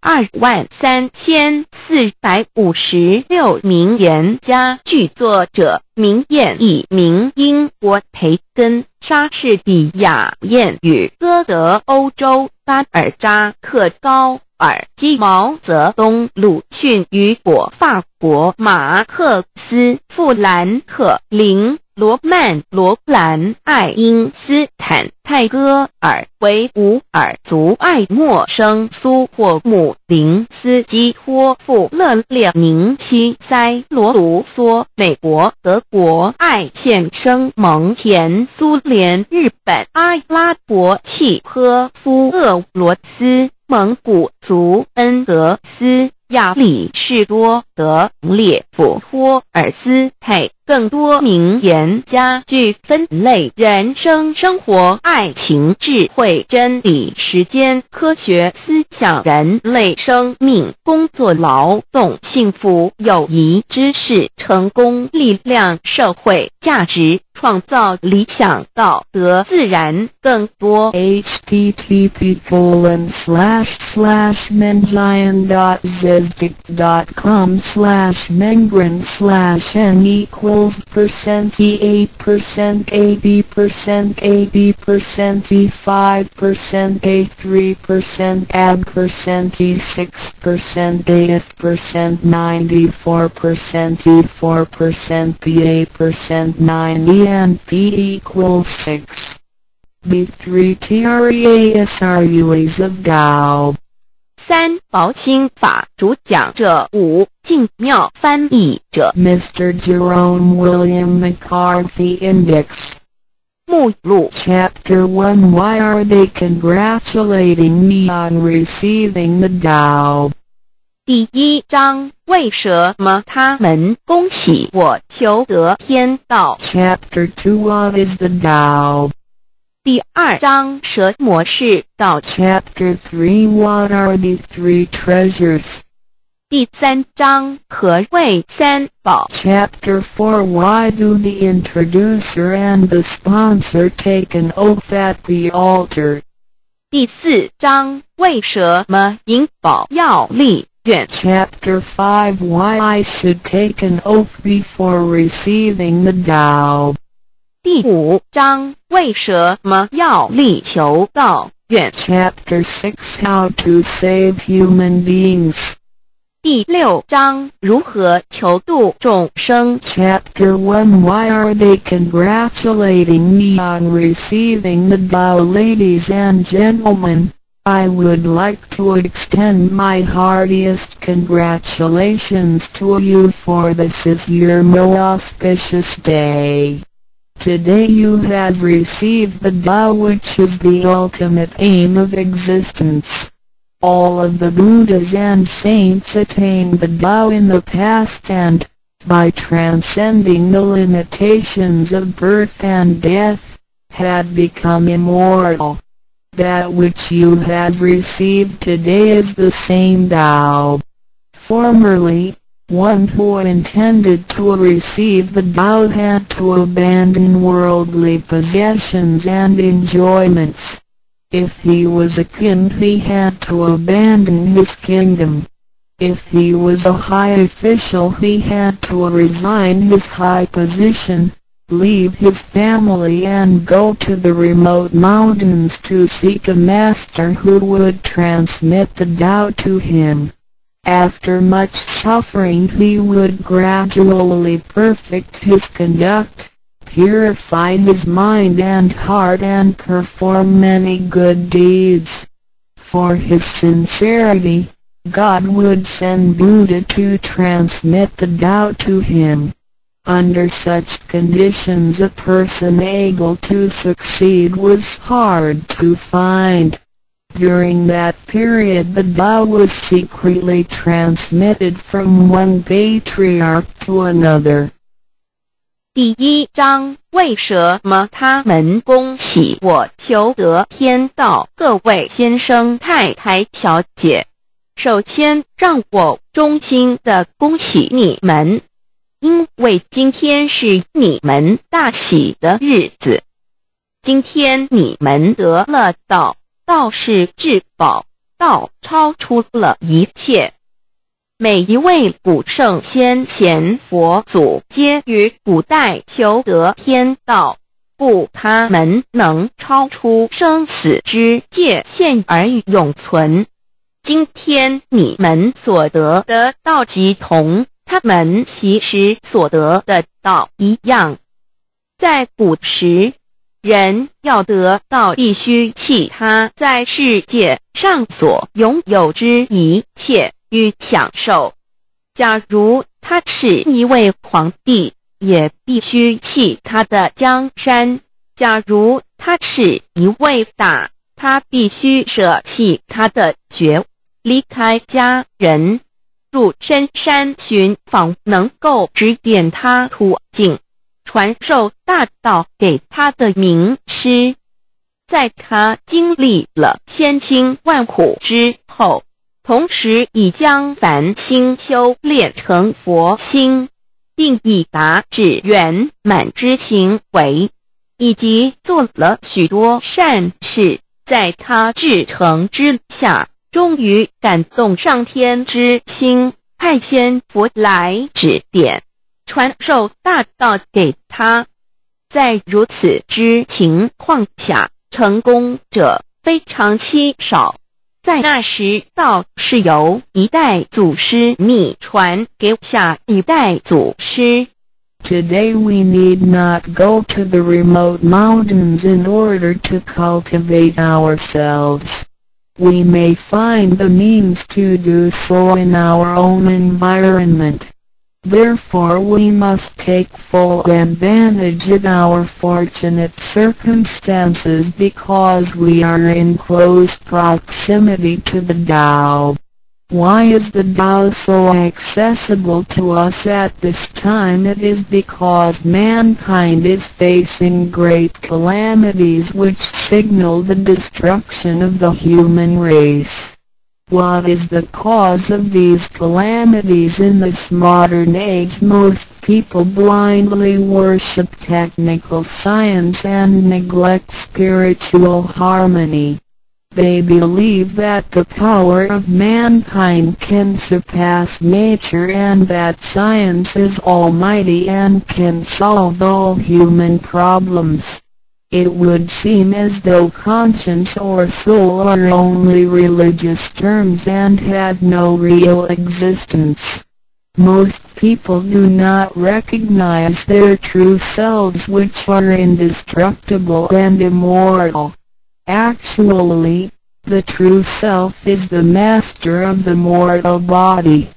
123456名言佳句作者名彦一名英国培根。莎士比亚谚语歌德欧洲巴尔扎克高尔基毛泽东鲁迅雨果法国马克思富兰克林罗曼罗兰爱因斯坦泰戈尔维吾尔族爱默生苏霍姆林斯基托夫勒列宁西塞罗卢梭美国德国爱现生蒙田苏联日本阿拉伯契诃夫俄罗斯蒙古族恩格斯亚里士多德列夫托尔斯泰。更多名言佳句分类：人生、生活、爱情、智慧、真理、时间、科学、思想、人类生命、工作、劳动、幸福、友谊、知識、成功、力量、社会价值、创造、理想、道德、自然。更多 http://mengian.zizdik.com/mengren/n=%e8% ab%, e5%, a3%, ab%, e6%, a94%, e4%, p8%, 9 p=6. B3TREASRUAs of Tao。 3. 薄清法主讲者。5. 静妙翻译者。 Mr. Jerome William McCarthy Index 目录 Chapter 1 Why are they congratulating me on receiving the Tao? 第1章，为什么他们恭喜我求得天道 Chapter 2 What is the Tao? 第2章，蛇魔是道 Chapter 3 What are the three treasures? 第3章，何谓三宝 Chapter 4 Why do the introducer and the sponsor take an oath at the altar? 第4章，为什么引宝要立愿 Chapter 5 Why I should take an oath before receiving the Tao? 第5章，为什么要立求道愿 Chapter 6 How to save human beings? 第6章，如何求度众生 Chapter 1 Why are they congratulating me on receiving the Tao? Ladies and gentlemen, I would like to extend my heartiest congratulations to you, for this is your most auspicious day. Today you have received the Tao, which is the ultimate aim of existence. All of the Buddhas and saints attained the Tao in the past and, by transcending the limitations of birth and death, had become immortal. That which you have received today is the same Tao. Formerly, one who intended to receive the Tao had to abandon worldly possessions and enjoyments. If he was a king, he had to abandon his kingdom. If he was a high official, he had to resign his high position, leave his family and go to the remote mountains to seek a master who would transmit the Tao to him. After much suffering he would gradually perfect his conduct, purify his mind and heart and perform many good deeds. For his sincerity, God would send Buddha to transmit the Tao to him. Under such conditions a person able to succeed was hard to find. During that period the Tao was secretly transmitted from one patriarch to another. 第1章，为什么他们恭喜我求得天道？各位先生太太小姐，首先让我衷心地恭喜你们，因为今天是你们大喜的日子。今天你们得了道，道是至宝，道超出了一切。每一位古圣先贤佛祖皆于古代求得天道，故他们能超出生死之界限而永存。今天你们所得的道即同他们其时所得的道一样。在古时，人要得道必须弃他在世界上所拥有之一切与享受。假如他是一位皇帝，也必须弃他的江山；假如他是一位大，他必须舍弃他的爵，离开家人，入深山寻访能够指点他途径，传授大道给他的名师。在他经历了千辛万苦之后，同时已将凡心修炼成佛心，并已达至圆满之行为，以及做了许多善事，在他至诚之下，终于感动上天之心，派仙佛来指点，传授大道给他。在如此之情况下，成功者非常稀少。在那时，道是由一代祖师秘传给下一代祖师。 Today we need not go to the remote mountains in order to cultivate ourselves. We may find the means to do so in our own environment. Therefore we must take full advantage of our fortunate circumstances because we are in close proximity to the Tao. Why is the Tao so accessible to us at this time? It is because mankind is facing great calamities which signal the destruction of the human race. What is the cause of these calamities? In this modern age, most people blindly worship technical science and neglect spiritual harmony. They believe that the power of mankind can surpass nature and that science is almighty and can solve all human problems. It would seem as though conscience or soul are only religious terms and had no real existence. Most people do not recognize their true selves, which are indestructible and immortal. Actually, the true self is the master of the mortal body.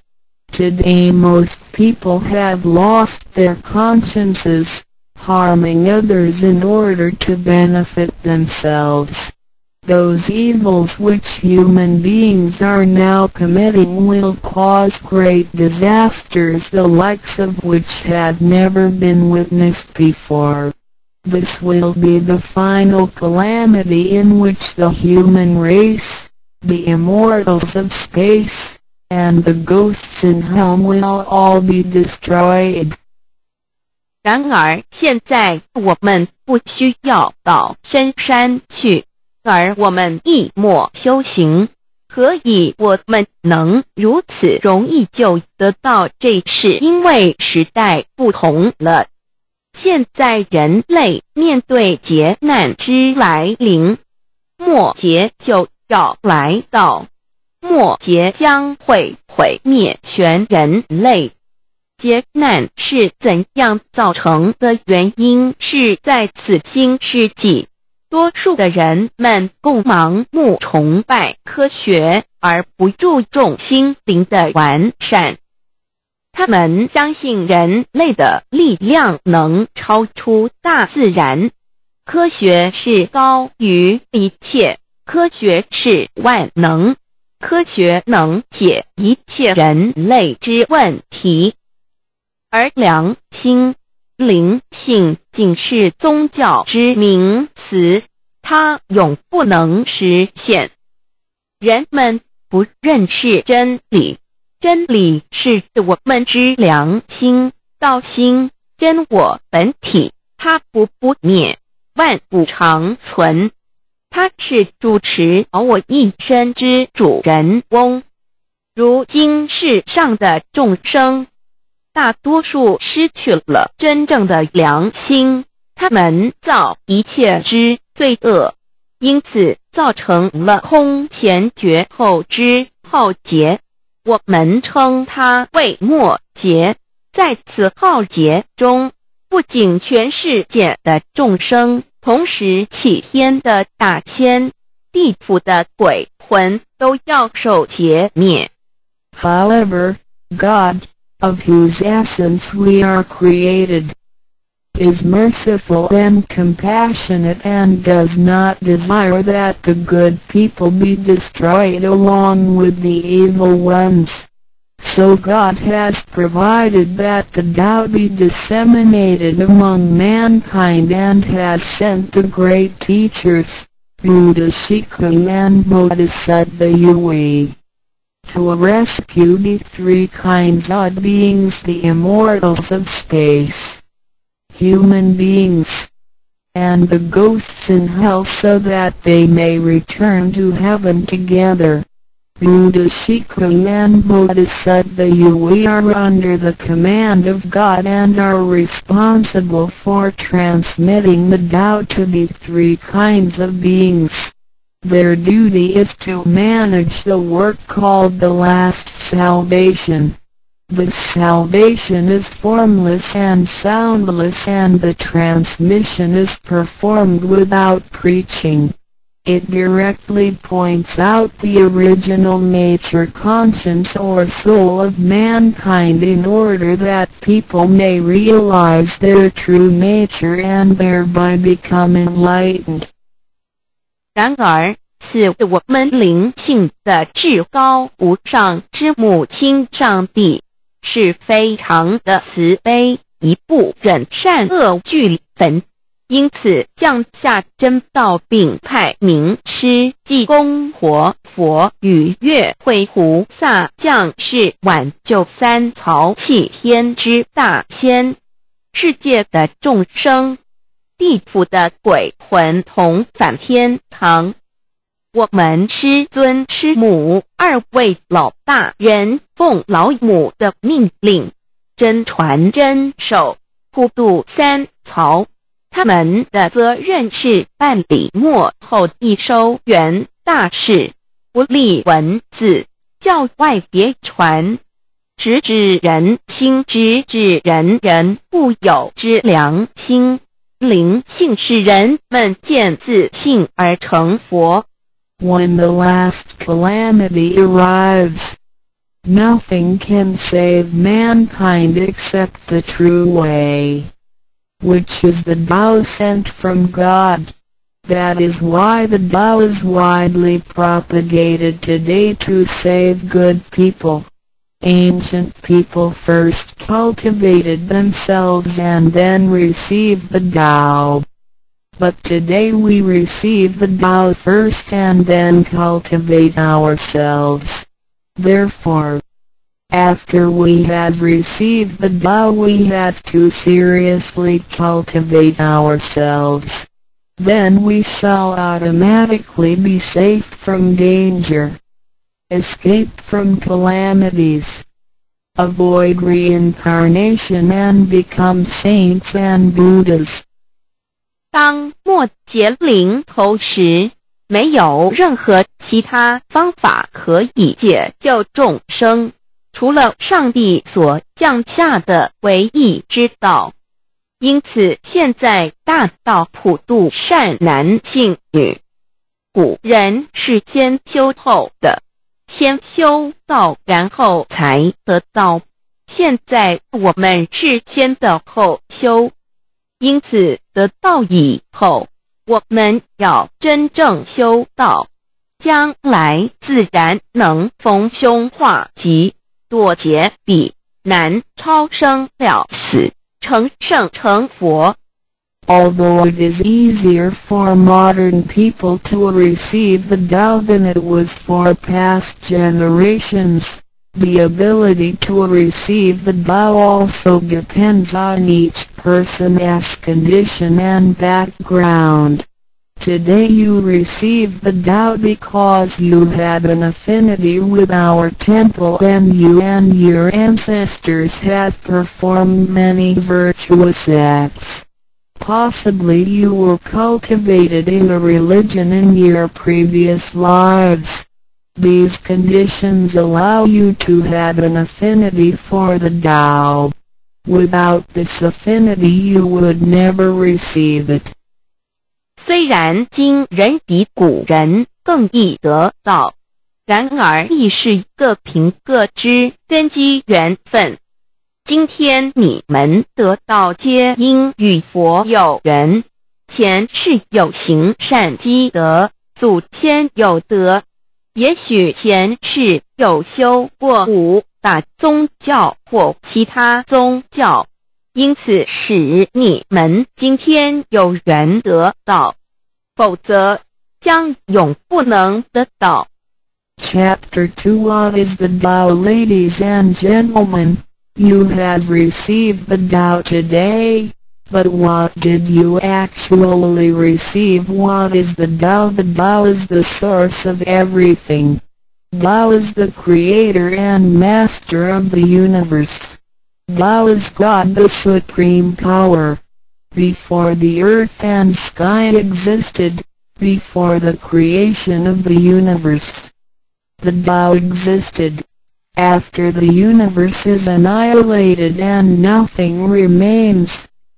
Today most people have lost their consciences, harming others in order to benefit themselves. Those evils which human beings are now committing will cause great disasters, the likes of which had never been witnessed before. This will be the final calamity in which the human race, the immortals of space, and the ghosts in hell will all be destroyed. 然而现在我们不需要到深山去，而我们一默修行。何以我们能如此容易就得到这事？因为时代不同了。现在人类面对劫难之来临，末劫就要来到，末劫将会毁灭全人类。劫难是怎样造成的？原因是在此新世纪，多数的人们共盲目崇拜科学，而不注重心灵的完善。他们相信人类的力量能超出大自然，科学是高于一切，科学是万能，科学能解一切人类之问题。而良心、灵性仅是宗教之名词，它永不能实现。人们不认识真理。真理是我们之良心、道心、真我本体，它不灭，万物长存。它是主持我一生之主人翁。如今世上的众生，大多数失去了真正的良心，他们造一切之罪恶，因此造成了空前绝后之浩劫。我们称它为末劫。在此浩劫中，不仅全世界的众生，同时起天的大千、地府的鬼魂都要受劫灭。 However, God, of whose essence we are created, is merciful and compassionate and does not desire that the good people be destroyed along with the evil ones. So God has provided that the Tao be disseminated among mankind and has sent the great teachers, Buddha Shikung and Bodhisattva Yui, to rescue the three kinds of beings, the immortals of space, human beings, and the ghosts in hell, so that they may return to heaven together. Buddha Shikung and Bodhisattva Yui are under the command of God and are responsible for transmitting the Tao to the three kinds of beings. Their duty is to manage the work called the last salvation. The salvation is formless and soundless, and the transmission is performed without preaching. It directly points out the original nature, conscience or soul of mankind in order that people may realize their true nature and thereby become enlightened. 然而，是我们灵性的至高无上之母亲上帝，是非常的慈悲，一不忍善恶俱焚。因此降下真道，并派名师济公活佛与月慧菩萨降世挽救三曹弃天之大仙，世界的众生，地府的鬼魂同返天堂。我们师尊师母二位老大人奉老母的命令，真传真守，普渡三曹。他们的责任是办理末后一收元大事，不立文字，教外别传，直指人心，直指人人固有之良心。灵性使人们见自信而成佛。 When the last calamity arrives, nothing can save mankind except the true way, which is the Tao sent from God. That is why the Tao is widely propagated today to save good people. Ancient people first cultivated themselves and then received the Tao. But today we receive the Tao first and then cultivate ourselves. Therefore, after we have received the Tao, we have to seriously cultivate ourselves. Then we shall automatically be safe from danger, escape from calamities, avoid reincarnation and become saints and Buddhas. 当末劫临头时，没有任何其他方法可以解救众生，除了上帝所降下的唯一之道。因此现在大道普渡善男信女。古人是先修后的，先修道然后才得道，现在我们是先的后修。因此得道以后，我们要真正修道，将来自然能逢凶化吉，躲劫彼难，超生了死，成圣成佛。 Although it is easier for modern people to receive the Tao than it was for past generations, the ability to receive the Tao also depends on each person's condition and background. Today you receive the Tao because you had an affinity with our temple and you and your ancestors have performed many virtuous acts. Possibly you were cultivated in a religion in your previous lives. These conditions allow you to have an affinity for the Tao. Without this affinity you would never receive it. 虽然今人比古人更易得道，然而亦是一个凭个之根基缘分。今天你们得道皆因与佛有缘，前世有行善积德，祖先有德，也许前世有修过武打宗教或其他宗教，因此使你们今天有缘得道，否则将永不能得到。 Chapter 2 What is the Tao? Ladies and gentlemen, you have received the Tao today, but what did you actually receive? What is the Tao? The Tao is the source of everything. Tao is the creator and master of the universe. Tao is God, the supreme power. Before the earth and sky existed, before the creation of the universe, the Tao existed. After the universe is annihilated and nothing remains,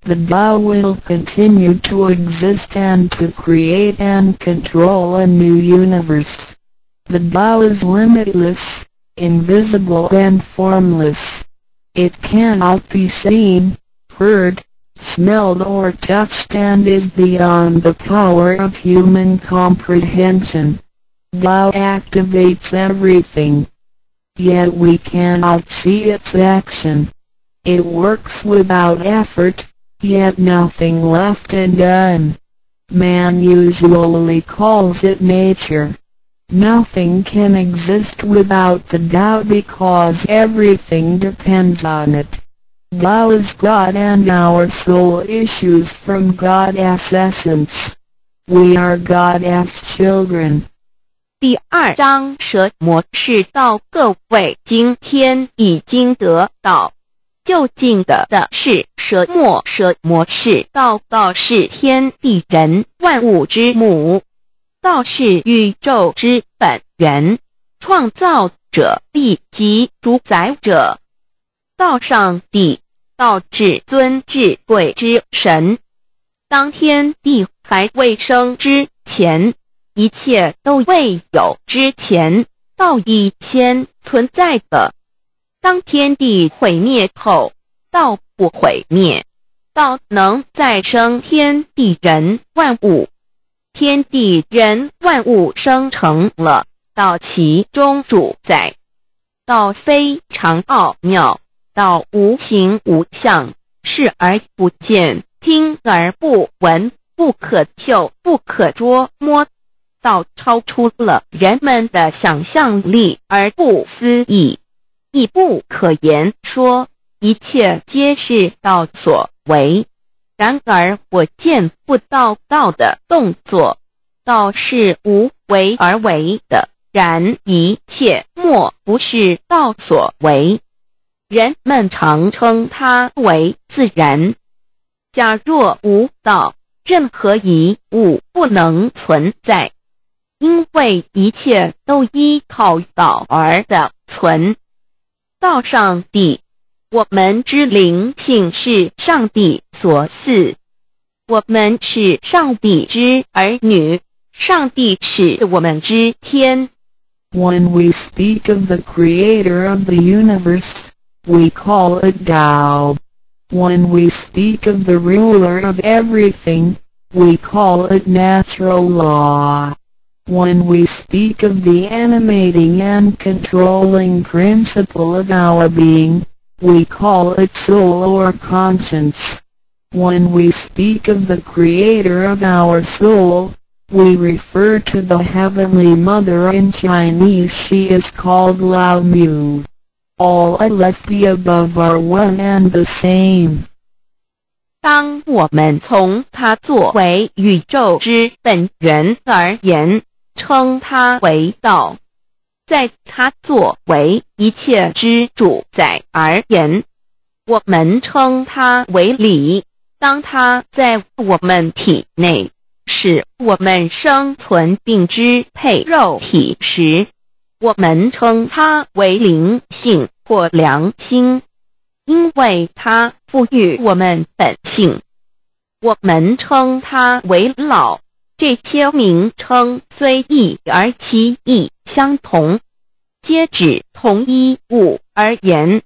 the Tao will continue to exist and to create and control a new universe. The Tao is limitless, invisible and formless. It cannot be seen, heard, smelled or touched and is beyond the power of human comprehension. Tao activates everything. Yet we cannot see its action. It works without effort, yet nothing left undone. Man usually calls it nature. Nothing can exist without the Tao because everything depends on it. Tao is God and our soul issues from God's essence. We are God's children. 第2章蛇魔是道，各位今天已经得到究竟的是蛇魔，蛇魔是道，道是天地人万物之母，道是宇宙之本源，创造者亦即主宰者。道上帝，道至尊至贵之神。当天地还未生之前，一切都未有之前，道已先存在的。当天地毁灭后，道不毁灭，道能再生天地人万物。天地人万物生成了，道其中主宰。道非常奥妙，道无形无相，视而不见，听而不闻，不可嗅，不可捉摸。道超出了人们的想象力而不思议，亦不可言说，一切皆是道所为。然而我见不到道的动作，道是无为而为的，然一切莫不是道所为。人们常称它为自然。假若无道，任何一物不能存在，因为一切都依靠道而的存。道上帝，我们之灵性是上帝所赐，我们是上帝之儿女，上帝是我们之天。 When we speak of the creator of the universe, we call it Tao. When we speak of the ruler of everything, we call it natural law. When we speak of the animating and controlling principle of our being, we call it soul or conscience. When we speak of the creator of our soul, we refer to the Heavenly Mother. In Chinese she is called Lao Mu. All of the above are one and the same. 当我们从它作为宇宙之本源而言，称它为道；在它作为一切之主宰而言，我们称它为理。当它在我们体内，使我们生存并支配肉体时，我们称它为灵性或良心，因为它赋予我们本性。我们称它为老，这些名称虽异而其意相同，皆指同一物而言。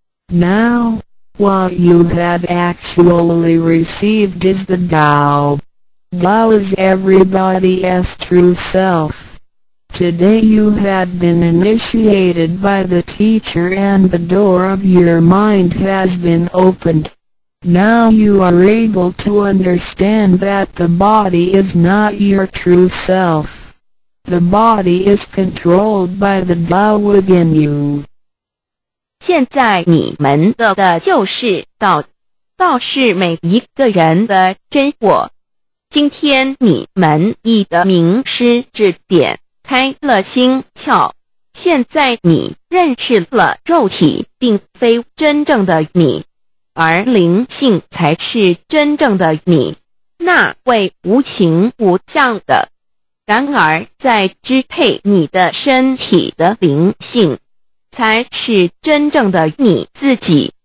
Now, what you have actually received is the Tao. Tao is everybody's true self. Today you have been initiated by the teacher and the door of your mind has been opened. Now you are able to understand that the body is not your true self. The body is controlled by the Tao within you. 现在你们得的就是道，道是每一个人的真我。今天你们已得名师指点，开了心窍。现在你认识了肉体并非真正的你，而灵性才是真正的你，那位无形无相的。然而在支配你的身体的灵性，才是真正的你自己。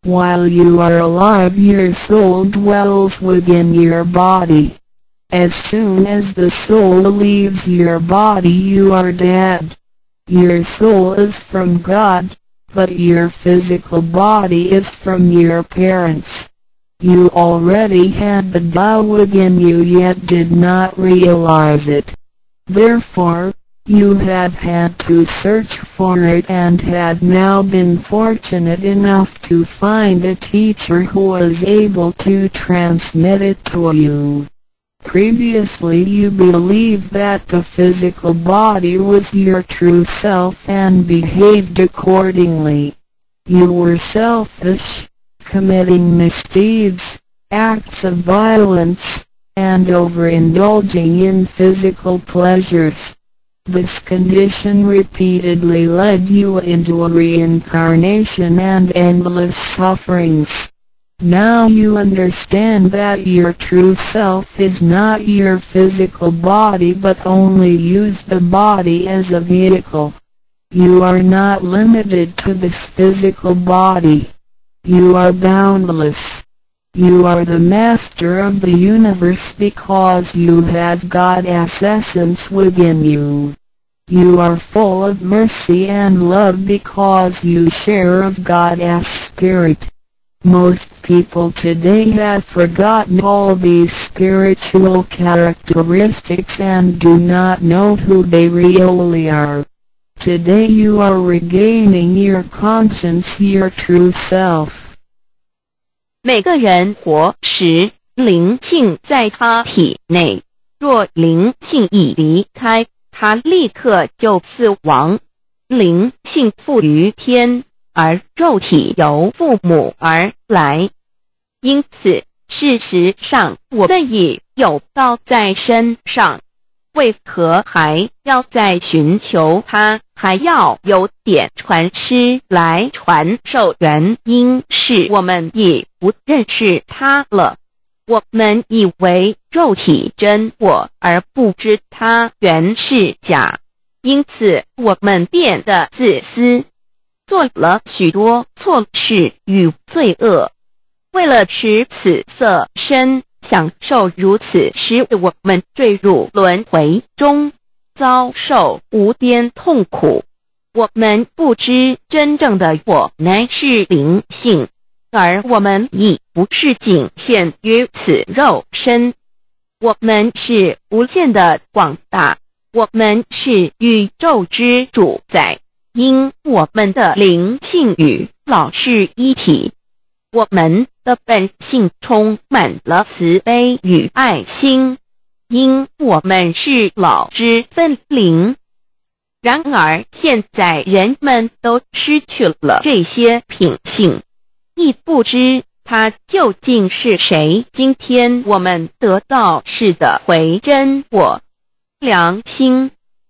While you are alive, your soul dwells within your body. As soon as the soul leaves your body, you are dead. Your soul is from God, but your physical body is from your parents. You already had the Tao within you, yet did not realize it. Therefore, you have had to search for it and had now been fortunate enough to find a teacher who was able to transmit it to you. Previously you believed that the physical body was your true self and behaved accordingly. You were selfish, committing misdeeds, acts of violence, and overindulging in physical pleasures. This condition repeatedly led you into a reincarnation and endless sufferings. Now you understand that your true self is not your physical body but only use the body as a vehicle. You are not limited to this physical body. You are boundless. You are the master of the universe because you have God's essence within you. You are full of mercy and love because you share of God's spirit. Most people today have forgotten all these spiritual characteristics and do not know who they really are. Today you are regaining your conscience, your true self. 每个人活时，灵性在他体内，若灵性一离开，他立刻就死亡。灵性附于天，而肉体由父母而来。因此，事实上我们已有道在身上，为何还要再寻求它？还要有点传师来传授，原因是我们已不认识它了。我们以为肉体真我，而不知它原是假，因此我们变得自私，做了许多错事与罪恶。为了使此色身享受如此，使我们坠入轮回中，遭受无边痛苦。我们不知真正的我乃是灵性，而我们已不是仅限于此肉身。我们是无限的广大，我们是宇宙之主宰，因我们的灵性与老是一体。我们的本性充满了慈悲与爱心，因我们是老之分灵。然而现在人们都失去了这些品性，亦不知它究竟是谁。今天我们得到是的回真我良心。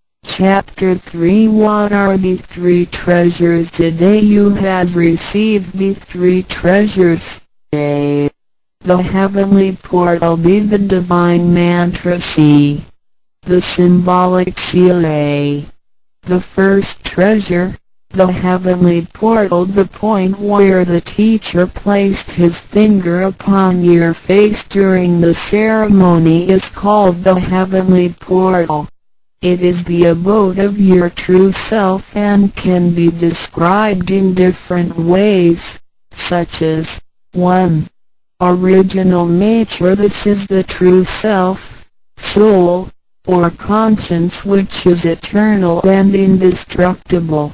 Chapter 3 What are the three treasures? Today you have received the three treasures. A. The heavenly portal. B. The divine mantra. C. The symbolic seal. A. The first treasure, the heavenly portal. The point where the teacher placed his finger upon your face during the ceremony is called the heavenly portal. It is the abode of your true self and can be described in different ways, such as 1. Original nature. This is the true self, soul, or conscience which is eternal and indestructible.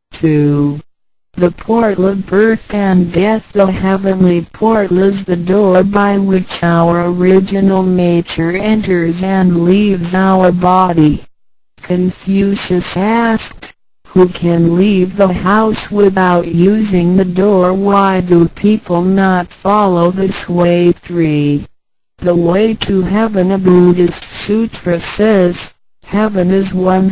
2. The portal of birth and death. The heavenly portal is the door by which our original nature enters and leaves our body. Confucius asked, who can leave the house without using the door? Why do people not follow this way? 3. The way to heaven. A Buddhist sutra says, heaven is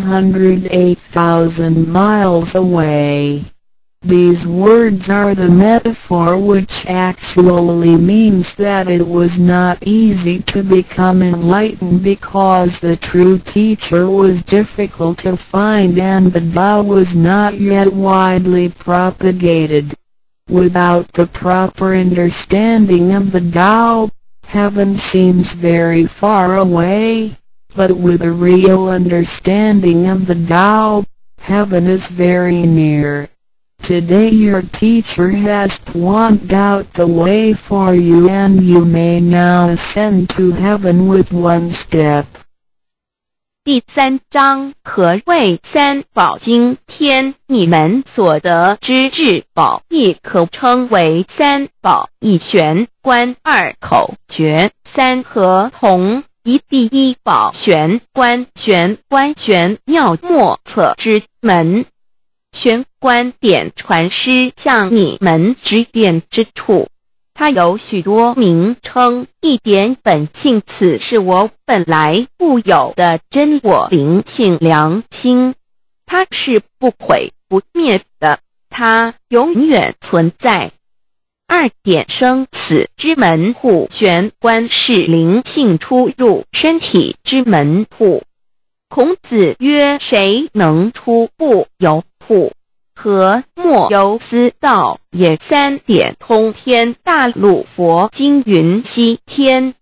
108,000 miles away. These words are the metaphor which actually means that it was not easy to become enlightened because the true teacher was difficult to find and the Tao was not yet widely propagated. Without the proper understanding of the Tao, heaven seems very far away, but with a real understanding of the Tao, heaven is very near. Today your teacher has pointed out the way for you and you may now ascend to heaven with one step. 第3章何谓三宝经天，你们所得之至宝，亦可称为三宝一玄观二口诀三合同。一第一宝玄观，玄观玄妙莫测之门。玄观点传师向你们指点之处，它有许多名称，一点本性，此是我本来固有的真我灵性良心，它是不毁不灭的，它永远存在。二点生死之门户，玄观是灵性出入身体之门户。孔子曰：谁能出不由户？何莫由斯道也。三点通天大陆佛经云：西天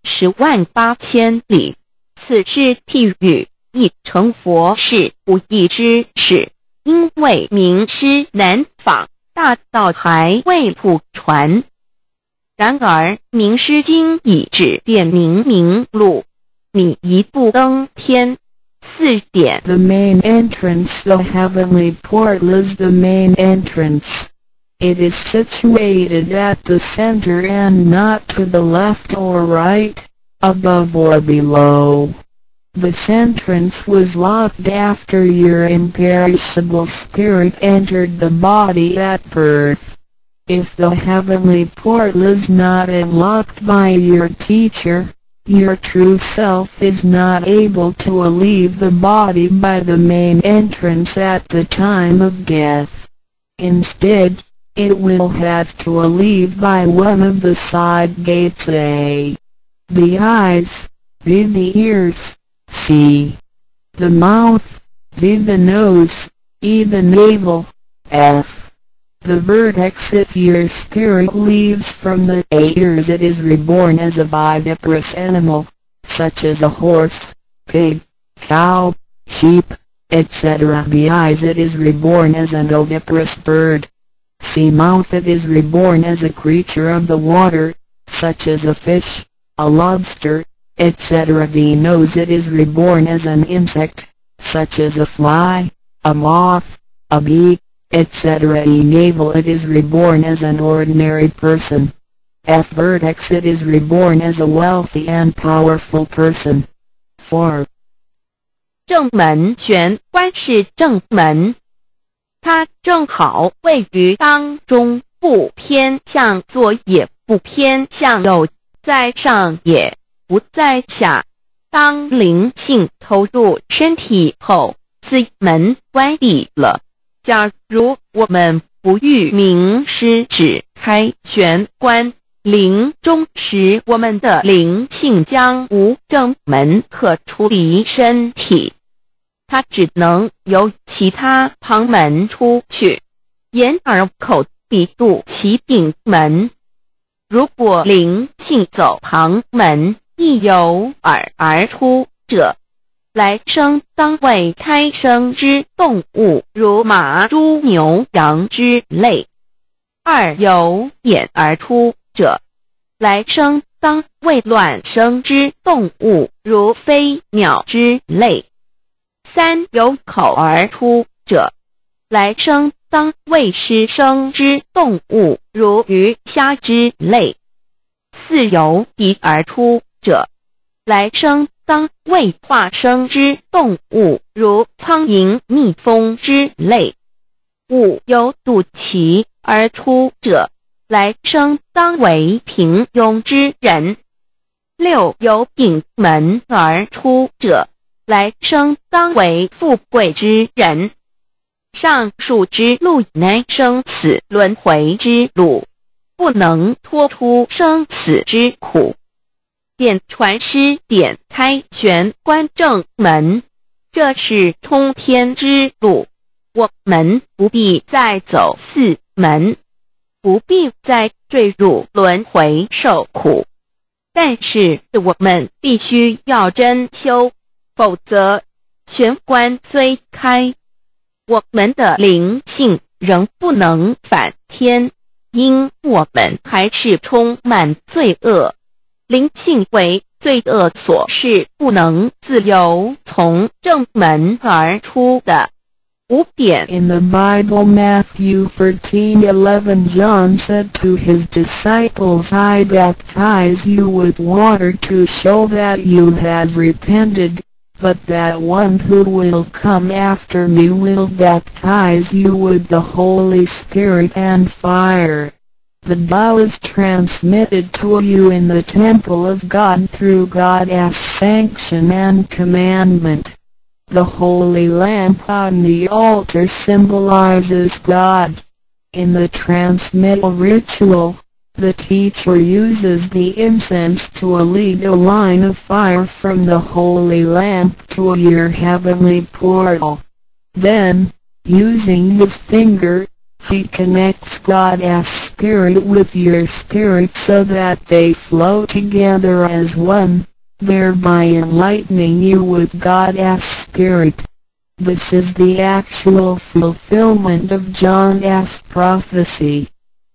108000里，此是譬喻，亦成佛是不易之事，因为名师难访，大道还未普传。然而名师经已指点明路，你一步登天。4点 The main entrance, the heavenly portal is the main entrance. It is situated at the center and not to the left or right, above or below. This entrance was locked after your imperishable spirit entered the body at birth. If the heavenly portal is not unlocked by your teacher, your true self is not able to leave the body by the main entrance at the time of death. Instead, it will have to leave by one of the side gates: A. The eyes, B. The ears, C. The mouth, D. The nose, E. The navel, F. The vertex. If your spirit leaves from the ears, it is reborn as a viviparous animal, such as a horse, pig, cow, sheep, etc. B. Eyes. It is reborn as an oviparous bird. C. Mouth. It is reborn as a creature of the water, such as a fish, a lobster, etc. D. Nose. It is reborn as an insect, such as a fly, a moth, a bee, etc. E. Navel. It is reborn as an ordinary person. F. Vertex. It is reborn as a wealthy and powerful person. 4. 正门玄观是正门，它正好位于当中，不偏向左也不偏向右，在上也不在下。当灵性投入身体后，此门关闭了。假如我们不欲名师指开玄关，临终时我们的灵性将无正门可出离身体，它只能由其他旁门出去，眼耳口鼻肚其顶门。如果灵性走旁门，亦由耳而出者，来生当为胎生之动物，如马、猪、牛、羊之类；二由眼而出者，来生当为卵生之动物，如飞鸟之类；三由口而出者，来生当为湿生之动物，如鱼虾之类；四由鼻而出者，来生当为化生之动物，如苍蝇、蜜蜂之类；五由肚脐而出者，来生当为平庸之人；六由顶门而出者，来生当为富贵之人。上述之路乃生死轮回之路，不能脱出生死之苦。点传师点开玄关正门，这是通天之路，我们不必再走四门。 不必再坠入轮回受苦。但是我们必须要真修，否则玄关虽开，我们的灵性仍不能返天，因我们还是充满罪恶，灵性为罪恶所是不能自由从正门而出的。5点 In the Bible, Matthew 13:11, John said to his disciples, I baptize you with water to show that you have repented, but that one who will come after me will baptize you with the Holy Spirit and fire. The Tao is transmitted to you in the temple of God through God's sanction and commandment. The holy lamp on the altar symbolizes God. In the transmittal ritual, the teacher uses the incense to lead a line of fire from the holy lamp to your heavenly portal. Then, using his finger, he connects God's spirit with your spirit so that they flow together as one, thereby enlightening you with God's spirit. This is the actual fulfillment of John's prophecy.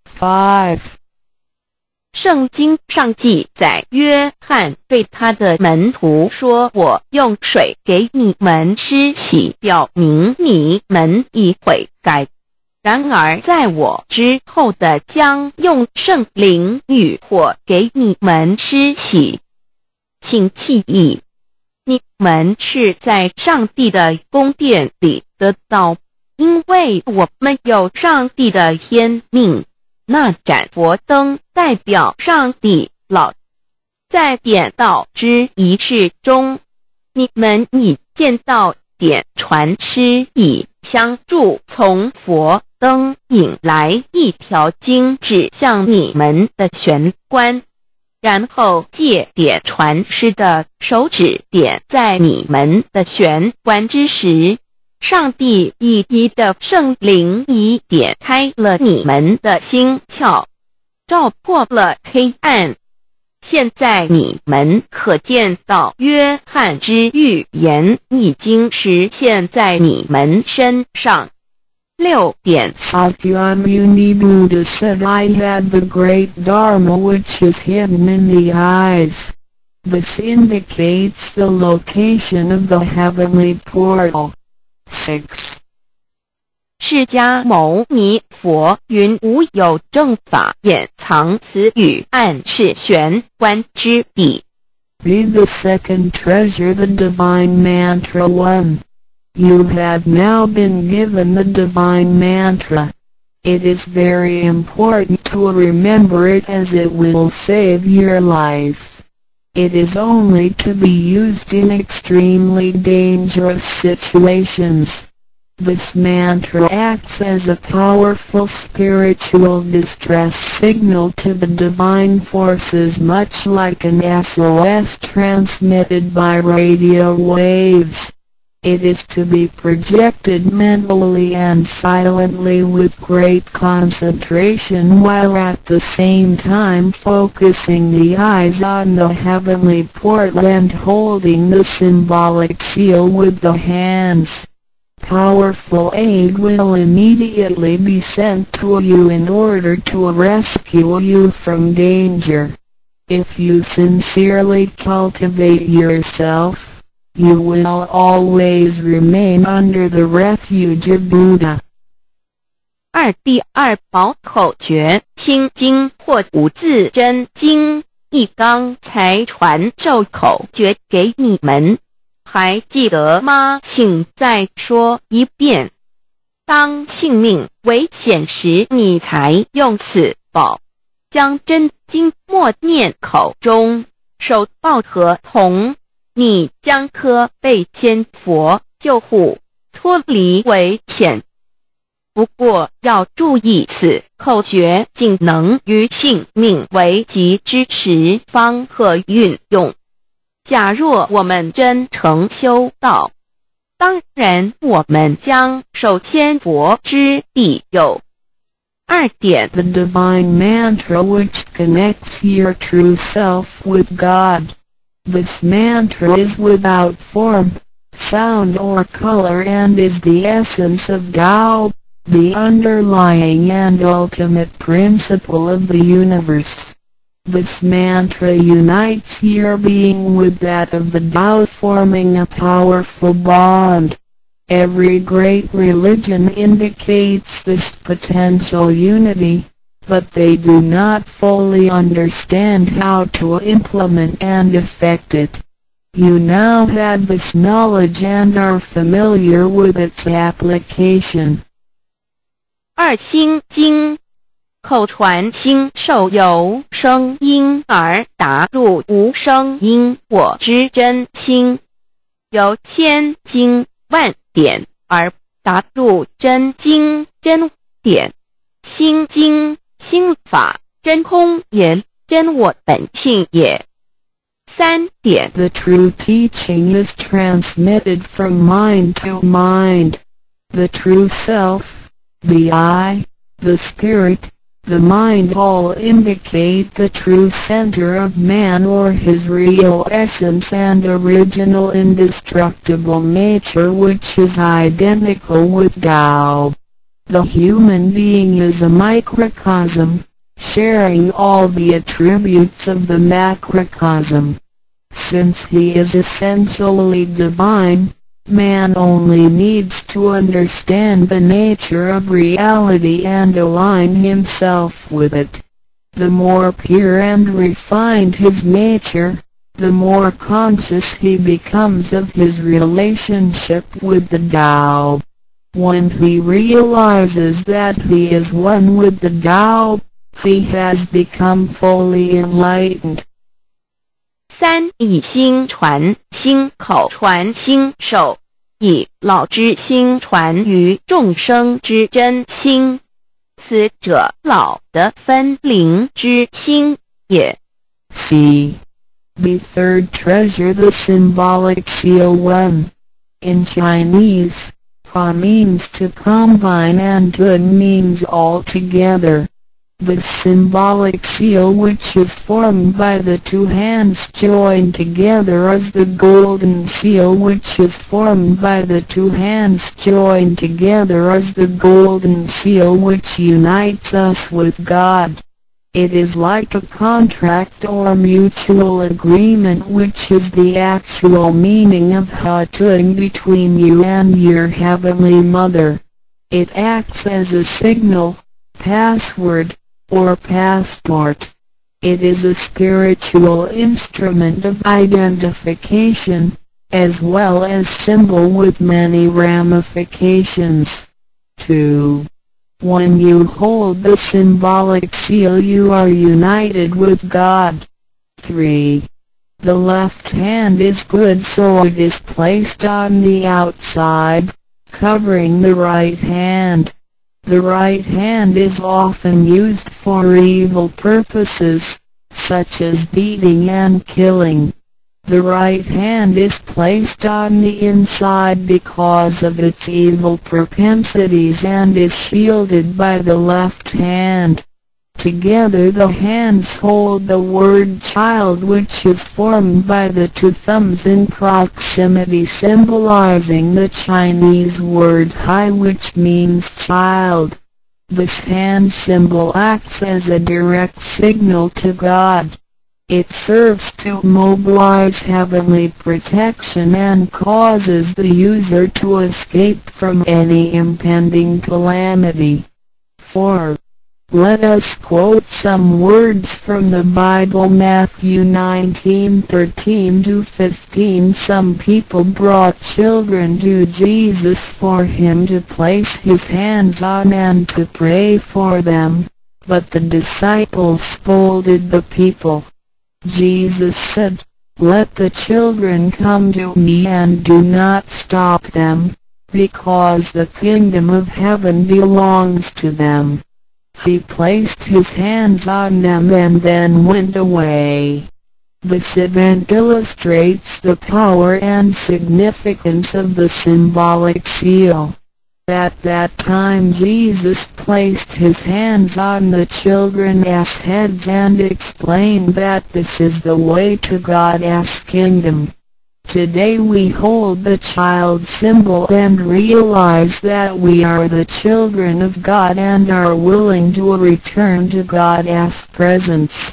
5. 圣经上记载，约翰对他的门徒说，我用水给你们施洗，表明你们已悔改。然而在我之后的将用圣灵与火给你们施洗。请记忆，你们是在上帝的宫殿里得到，因为我们有上帝的天命。那盏佛灯代表上帝老。在点道之仪式中，你们已见到点传师以香柱从佛灯引来一条经指向你们的玄关，然后借点传师的手指点在你们的玄关之时，上帝以一的圣灵已点开了你们的心窍，照破了黑暗。现在你们可见到约翰之预言已经实现在你们身上。6点 Sakyamuni Buddha said, I had the great Dharma which is hidden in the eyes. This indicates the location of the heavenly portal. 6. 释迦牟尼佛云无有正法掩藏此语，暗示玄关之地。 Read the second treasure, the divine mantra 1. You have now been given the divine mantra. It is very important to remember it as it will save your life. It is only to be used in extremely dangerous situations. This mantra acts as a powerful spiritual distress signal to the divine forces, much like an SOS transmitted by radio waves. It is to be projected mentally and silently with great concentration, while at the same time focusing the eyes on the heavenly portal and holding the symbolic seal with the hands. Powerful aid will immediately be sent to you in order to rescue you from danger. If you sincerely cultivate yourself, you will always remain under the refuge of Buddha. 第二宝口诀，心经或五字真经，一刚才传授口诀给你们。还记得吗？请再说一遍。当性命危险时，你才用此宝，将真经默念口中，手抱合同，你将可被千佛救护，脱离危险。不过要注意，此口诀仅能于性命危急之时方可运用。假若我们真诚修道，当然我们将受千佛之庇佑。 2点 The divine mantra which connects your true self with God. This mantra is without form, sound or color and is the essence of Tao, the underlying and ultimate principle of the universe. This mantra unites your being with that of the Tao, forming a powerful bond. Every great religion indicates this potential unity, but they do not fully understand how to implement and effect it. You now have this knowledge and are familiar with its application. 2心经，口传心授由声音而达入无声因果之真心，由千经万典而达入真经真典。心经心法真空也，真我本性也。3点 The true teaching is transmitted from mind to mind. The true self, the I, the spirit, the mind all indicate the true center of man or his real essence and original indestructible nature, which is identical with Tao. The human being is a microcosm, sharing all the attributes of the macrocosm. Since he is essentially divine, man only needs to understand the nature of reality and align himself with it. The more pure and refined his nature, the more conscious he becomes of his relationship with the Tao. When he realizes that he is one with the Tao, he has become fully enlightened. 3以心传心口传心授，以老之心传于众生之真心，此者老的分灵之心也。 C. The third treasure, the symbolic seal 1. In Chinese, Pa means to combine and Tun means all together. The symbolic seal, which is formed by the two hands joined together, is the golden seal, which is formed by the two hands joined together, is the golden seal which unites us with God. It is like a contract or mutual agreement, which is the actual meaning of Hatun between you and your Heavenly Mother. It acts as a signal, password, or passport. It is a spiritual instrument of identification, as well as symbol with many ramifications. 2. When you hold the symbolic seal, you are united with God. 3. The left hand is good, so it is placed on the outside, covering the right hand. The right hand is often used for evil purposes, such as beating and killing. The right hand is placed on the inside because of its evil propensities and is shielded by the left hand. Together the hands hold the word child, which is formed by the two thumbs in proximity, symbolizing the Chinese word hai, which means child. This hand symbol acts as a direct signal to God. It serves to mobilize heavenly protection and causes the user to escape from any impending calamity. 4. Let us quote some words from the Bible. Matthew 19:13-15. Some people brought children to Jesus for him to place his hands on and to pray for them, but the disciples scolded the people. Jesus said, "Let the children come to me and do not stop them, because the kingdom of heaven belongs to them." He placed his hands on them and then went away. This event illustrates the power and significance of the symbolic seal. At that time Jesus placed his hands on the children's heads and explained that this is the way to God's kingdom. Today we hold the child symbol and realize that we are the children of God and are willing to return to God's presence.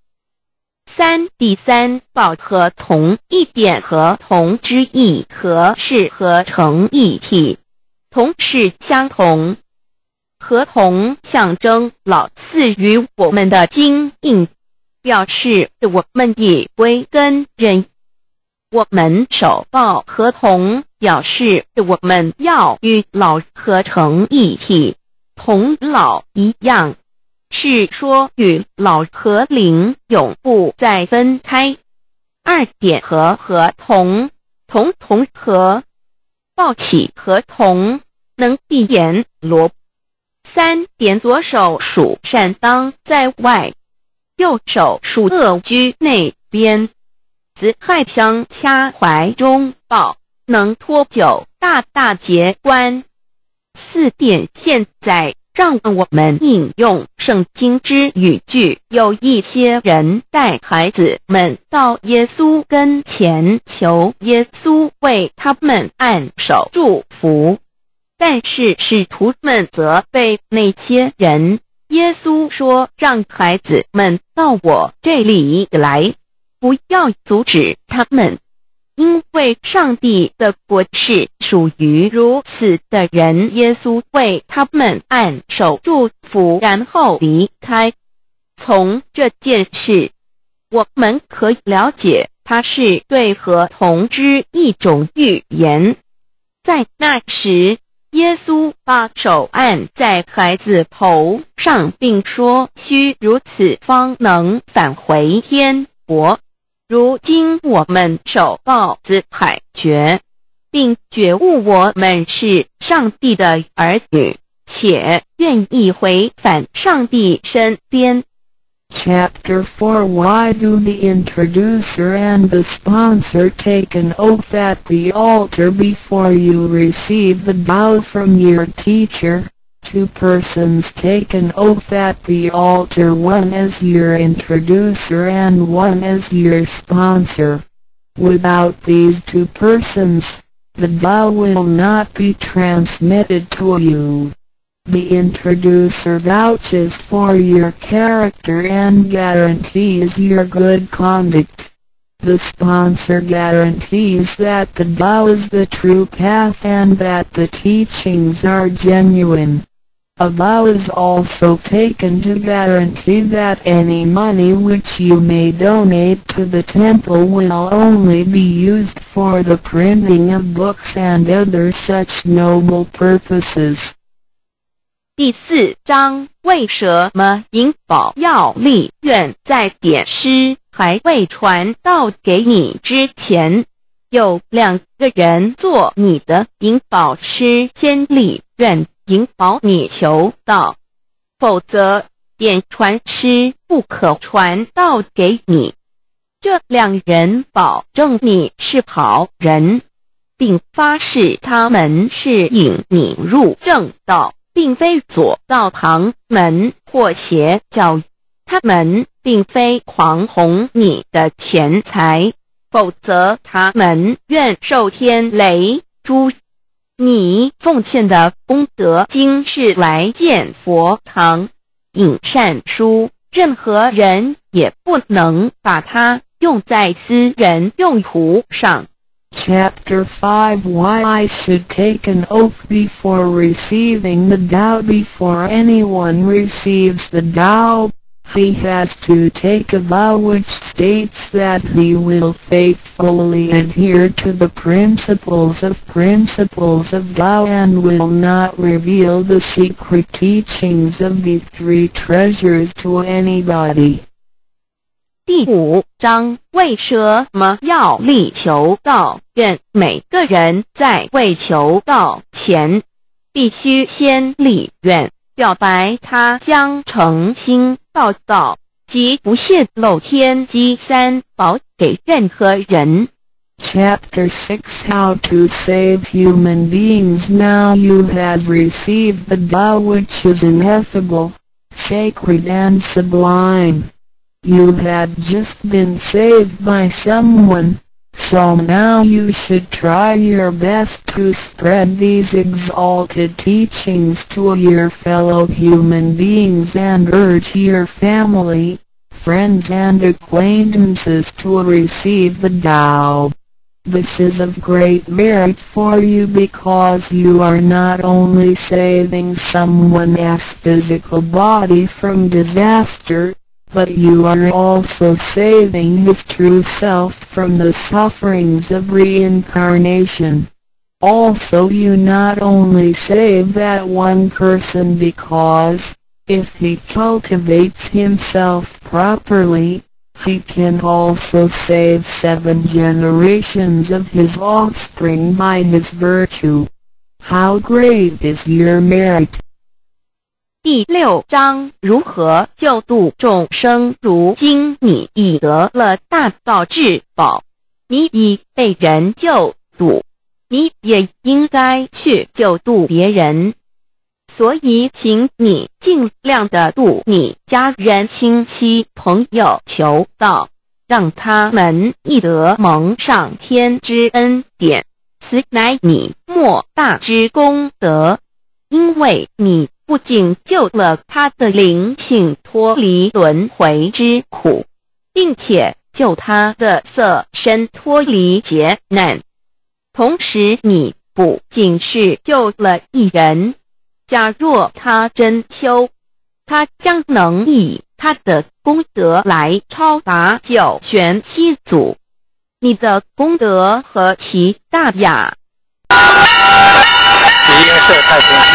3. 第三，抱合同，一点合同之意，合是合成一体，同是相同，合同象征老赐予我们的经印，表示我们已归根认。我们手抱合同，表示我们要与老合成一体，同老一样，是说与老和灵永不再分开。2点合同，同合，抱起合同，能闭眼罗。3点左手属善当在外，右手属恶居内边，子亥相掐怀中抱，能托九大节观。4点现在让我们引用圣经之语句，有一些人带孩子们到耶稣跟前，求耶稣为他们按手祝福，但是使徒们责备那些人。耶稣说，让孩子们到我这里来，不要阻止他们，因为上帝的国是属于如此的人。耶稣为他们按手祝福，然后离开。从这件事，我们可以了解，它是对合同之一种预言。在那时，耶稣把手按在孩子头上，并说，须如此方能返回天国。如今我们手抱子海觉，并觉悟我们是上帝的儿女，且愿意回返上帝身边。 Chapter 4 Why do the introducer and the sponsor take an oath at the altar before you receive the vow from your teacher? 2 persons take an oath at the altar, one as your introducer and one as your sponsor. Without these 2 persons, the vow will not be transmitted to you. The introducer vouches for your character and guarantees your good conduct. The sponsor guarantees that the vow is the true path and that the teachings are genuine. A vow is also taken to guarantee that any money which you may donate to the temple will only be used for the printing of books and other such noble purposes. 第4章，为什么银宝要立愿？在典诗还未传到给你之前，有2个人做你的银宝师，先立愿引导你求道，否则典传师不可传道给你。这2人保证你是好人，并发誓他们是引你入正道，并非左道旁门或邪教，他们并非狂哄你的钱财，否则他们愿受天雷诛。你奉献的功德经是来建佛堂、引善书，任何人也不能把它用在私人用途上。 Chapter 5 Why I should take an oath before receiving the vow. Before anyone receives the vow, he has to take a vow which states that he will faithfully adhere to the principles of vow and will not reveal the secret teachings of the 3 treasures to anybody. 第5章，为什么要立求道愿？每个人在为求道前，必须先立愿，表白他将诚心报道及不泄露天机3宝给任何人。 Chapter 6 How to Save Human Beings. Now you have received the Tao, which is ineffable, sacred and sublime. You have just been saved by someone, so now you should try your best to spread these exalted teachings to your fellow human beings and urge your family, friends and acquaintances to receive the Tao. This is of great merit for you because you are not only saving someone's physical body from disaster, but you are also saving his true self from the sufferings of reincarnation. Also you not only save that one person because, if he cultivates himself properly, he can also save 7 generations of his offspring by his virtue. How great is your merit! 第6章如何救度众生。如今你已得了大道至宝，你已被人救度，你也应该去救度别人。所以请你尽量的度你家人、亲戚、朋友，求道，让他们亦得蒙上天之恩典，此乃你莫大之功德。因为你不仅救了他的灵性脱离轮回之苦，并且救他的色身脱离劫难，同时你不仅是救了一人，假若他真修，他将能以他的功德来超达9玄7祖。你的功德何其大呀！ 余英社太平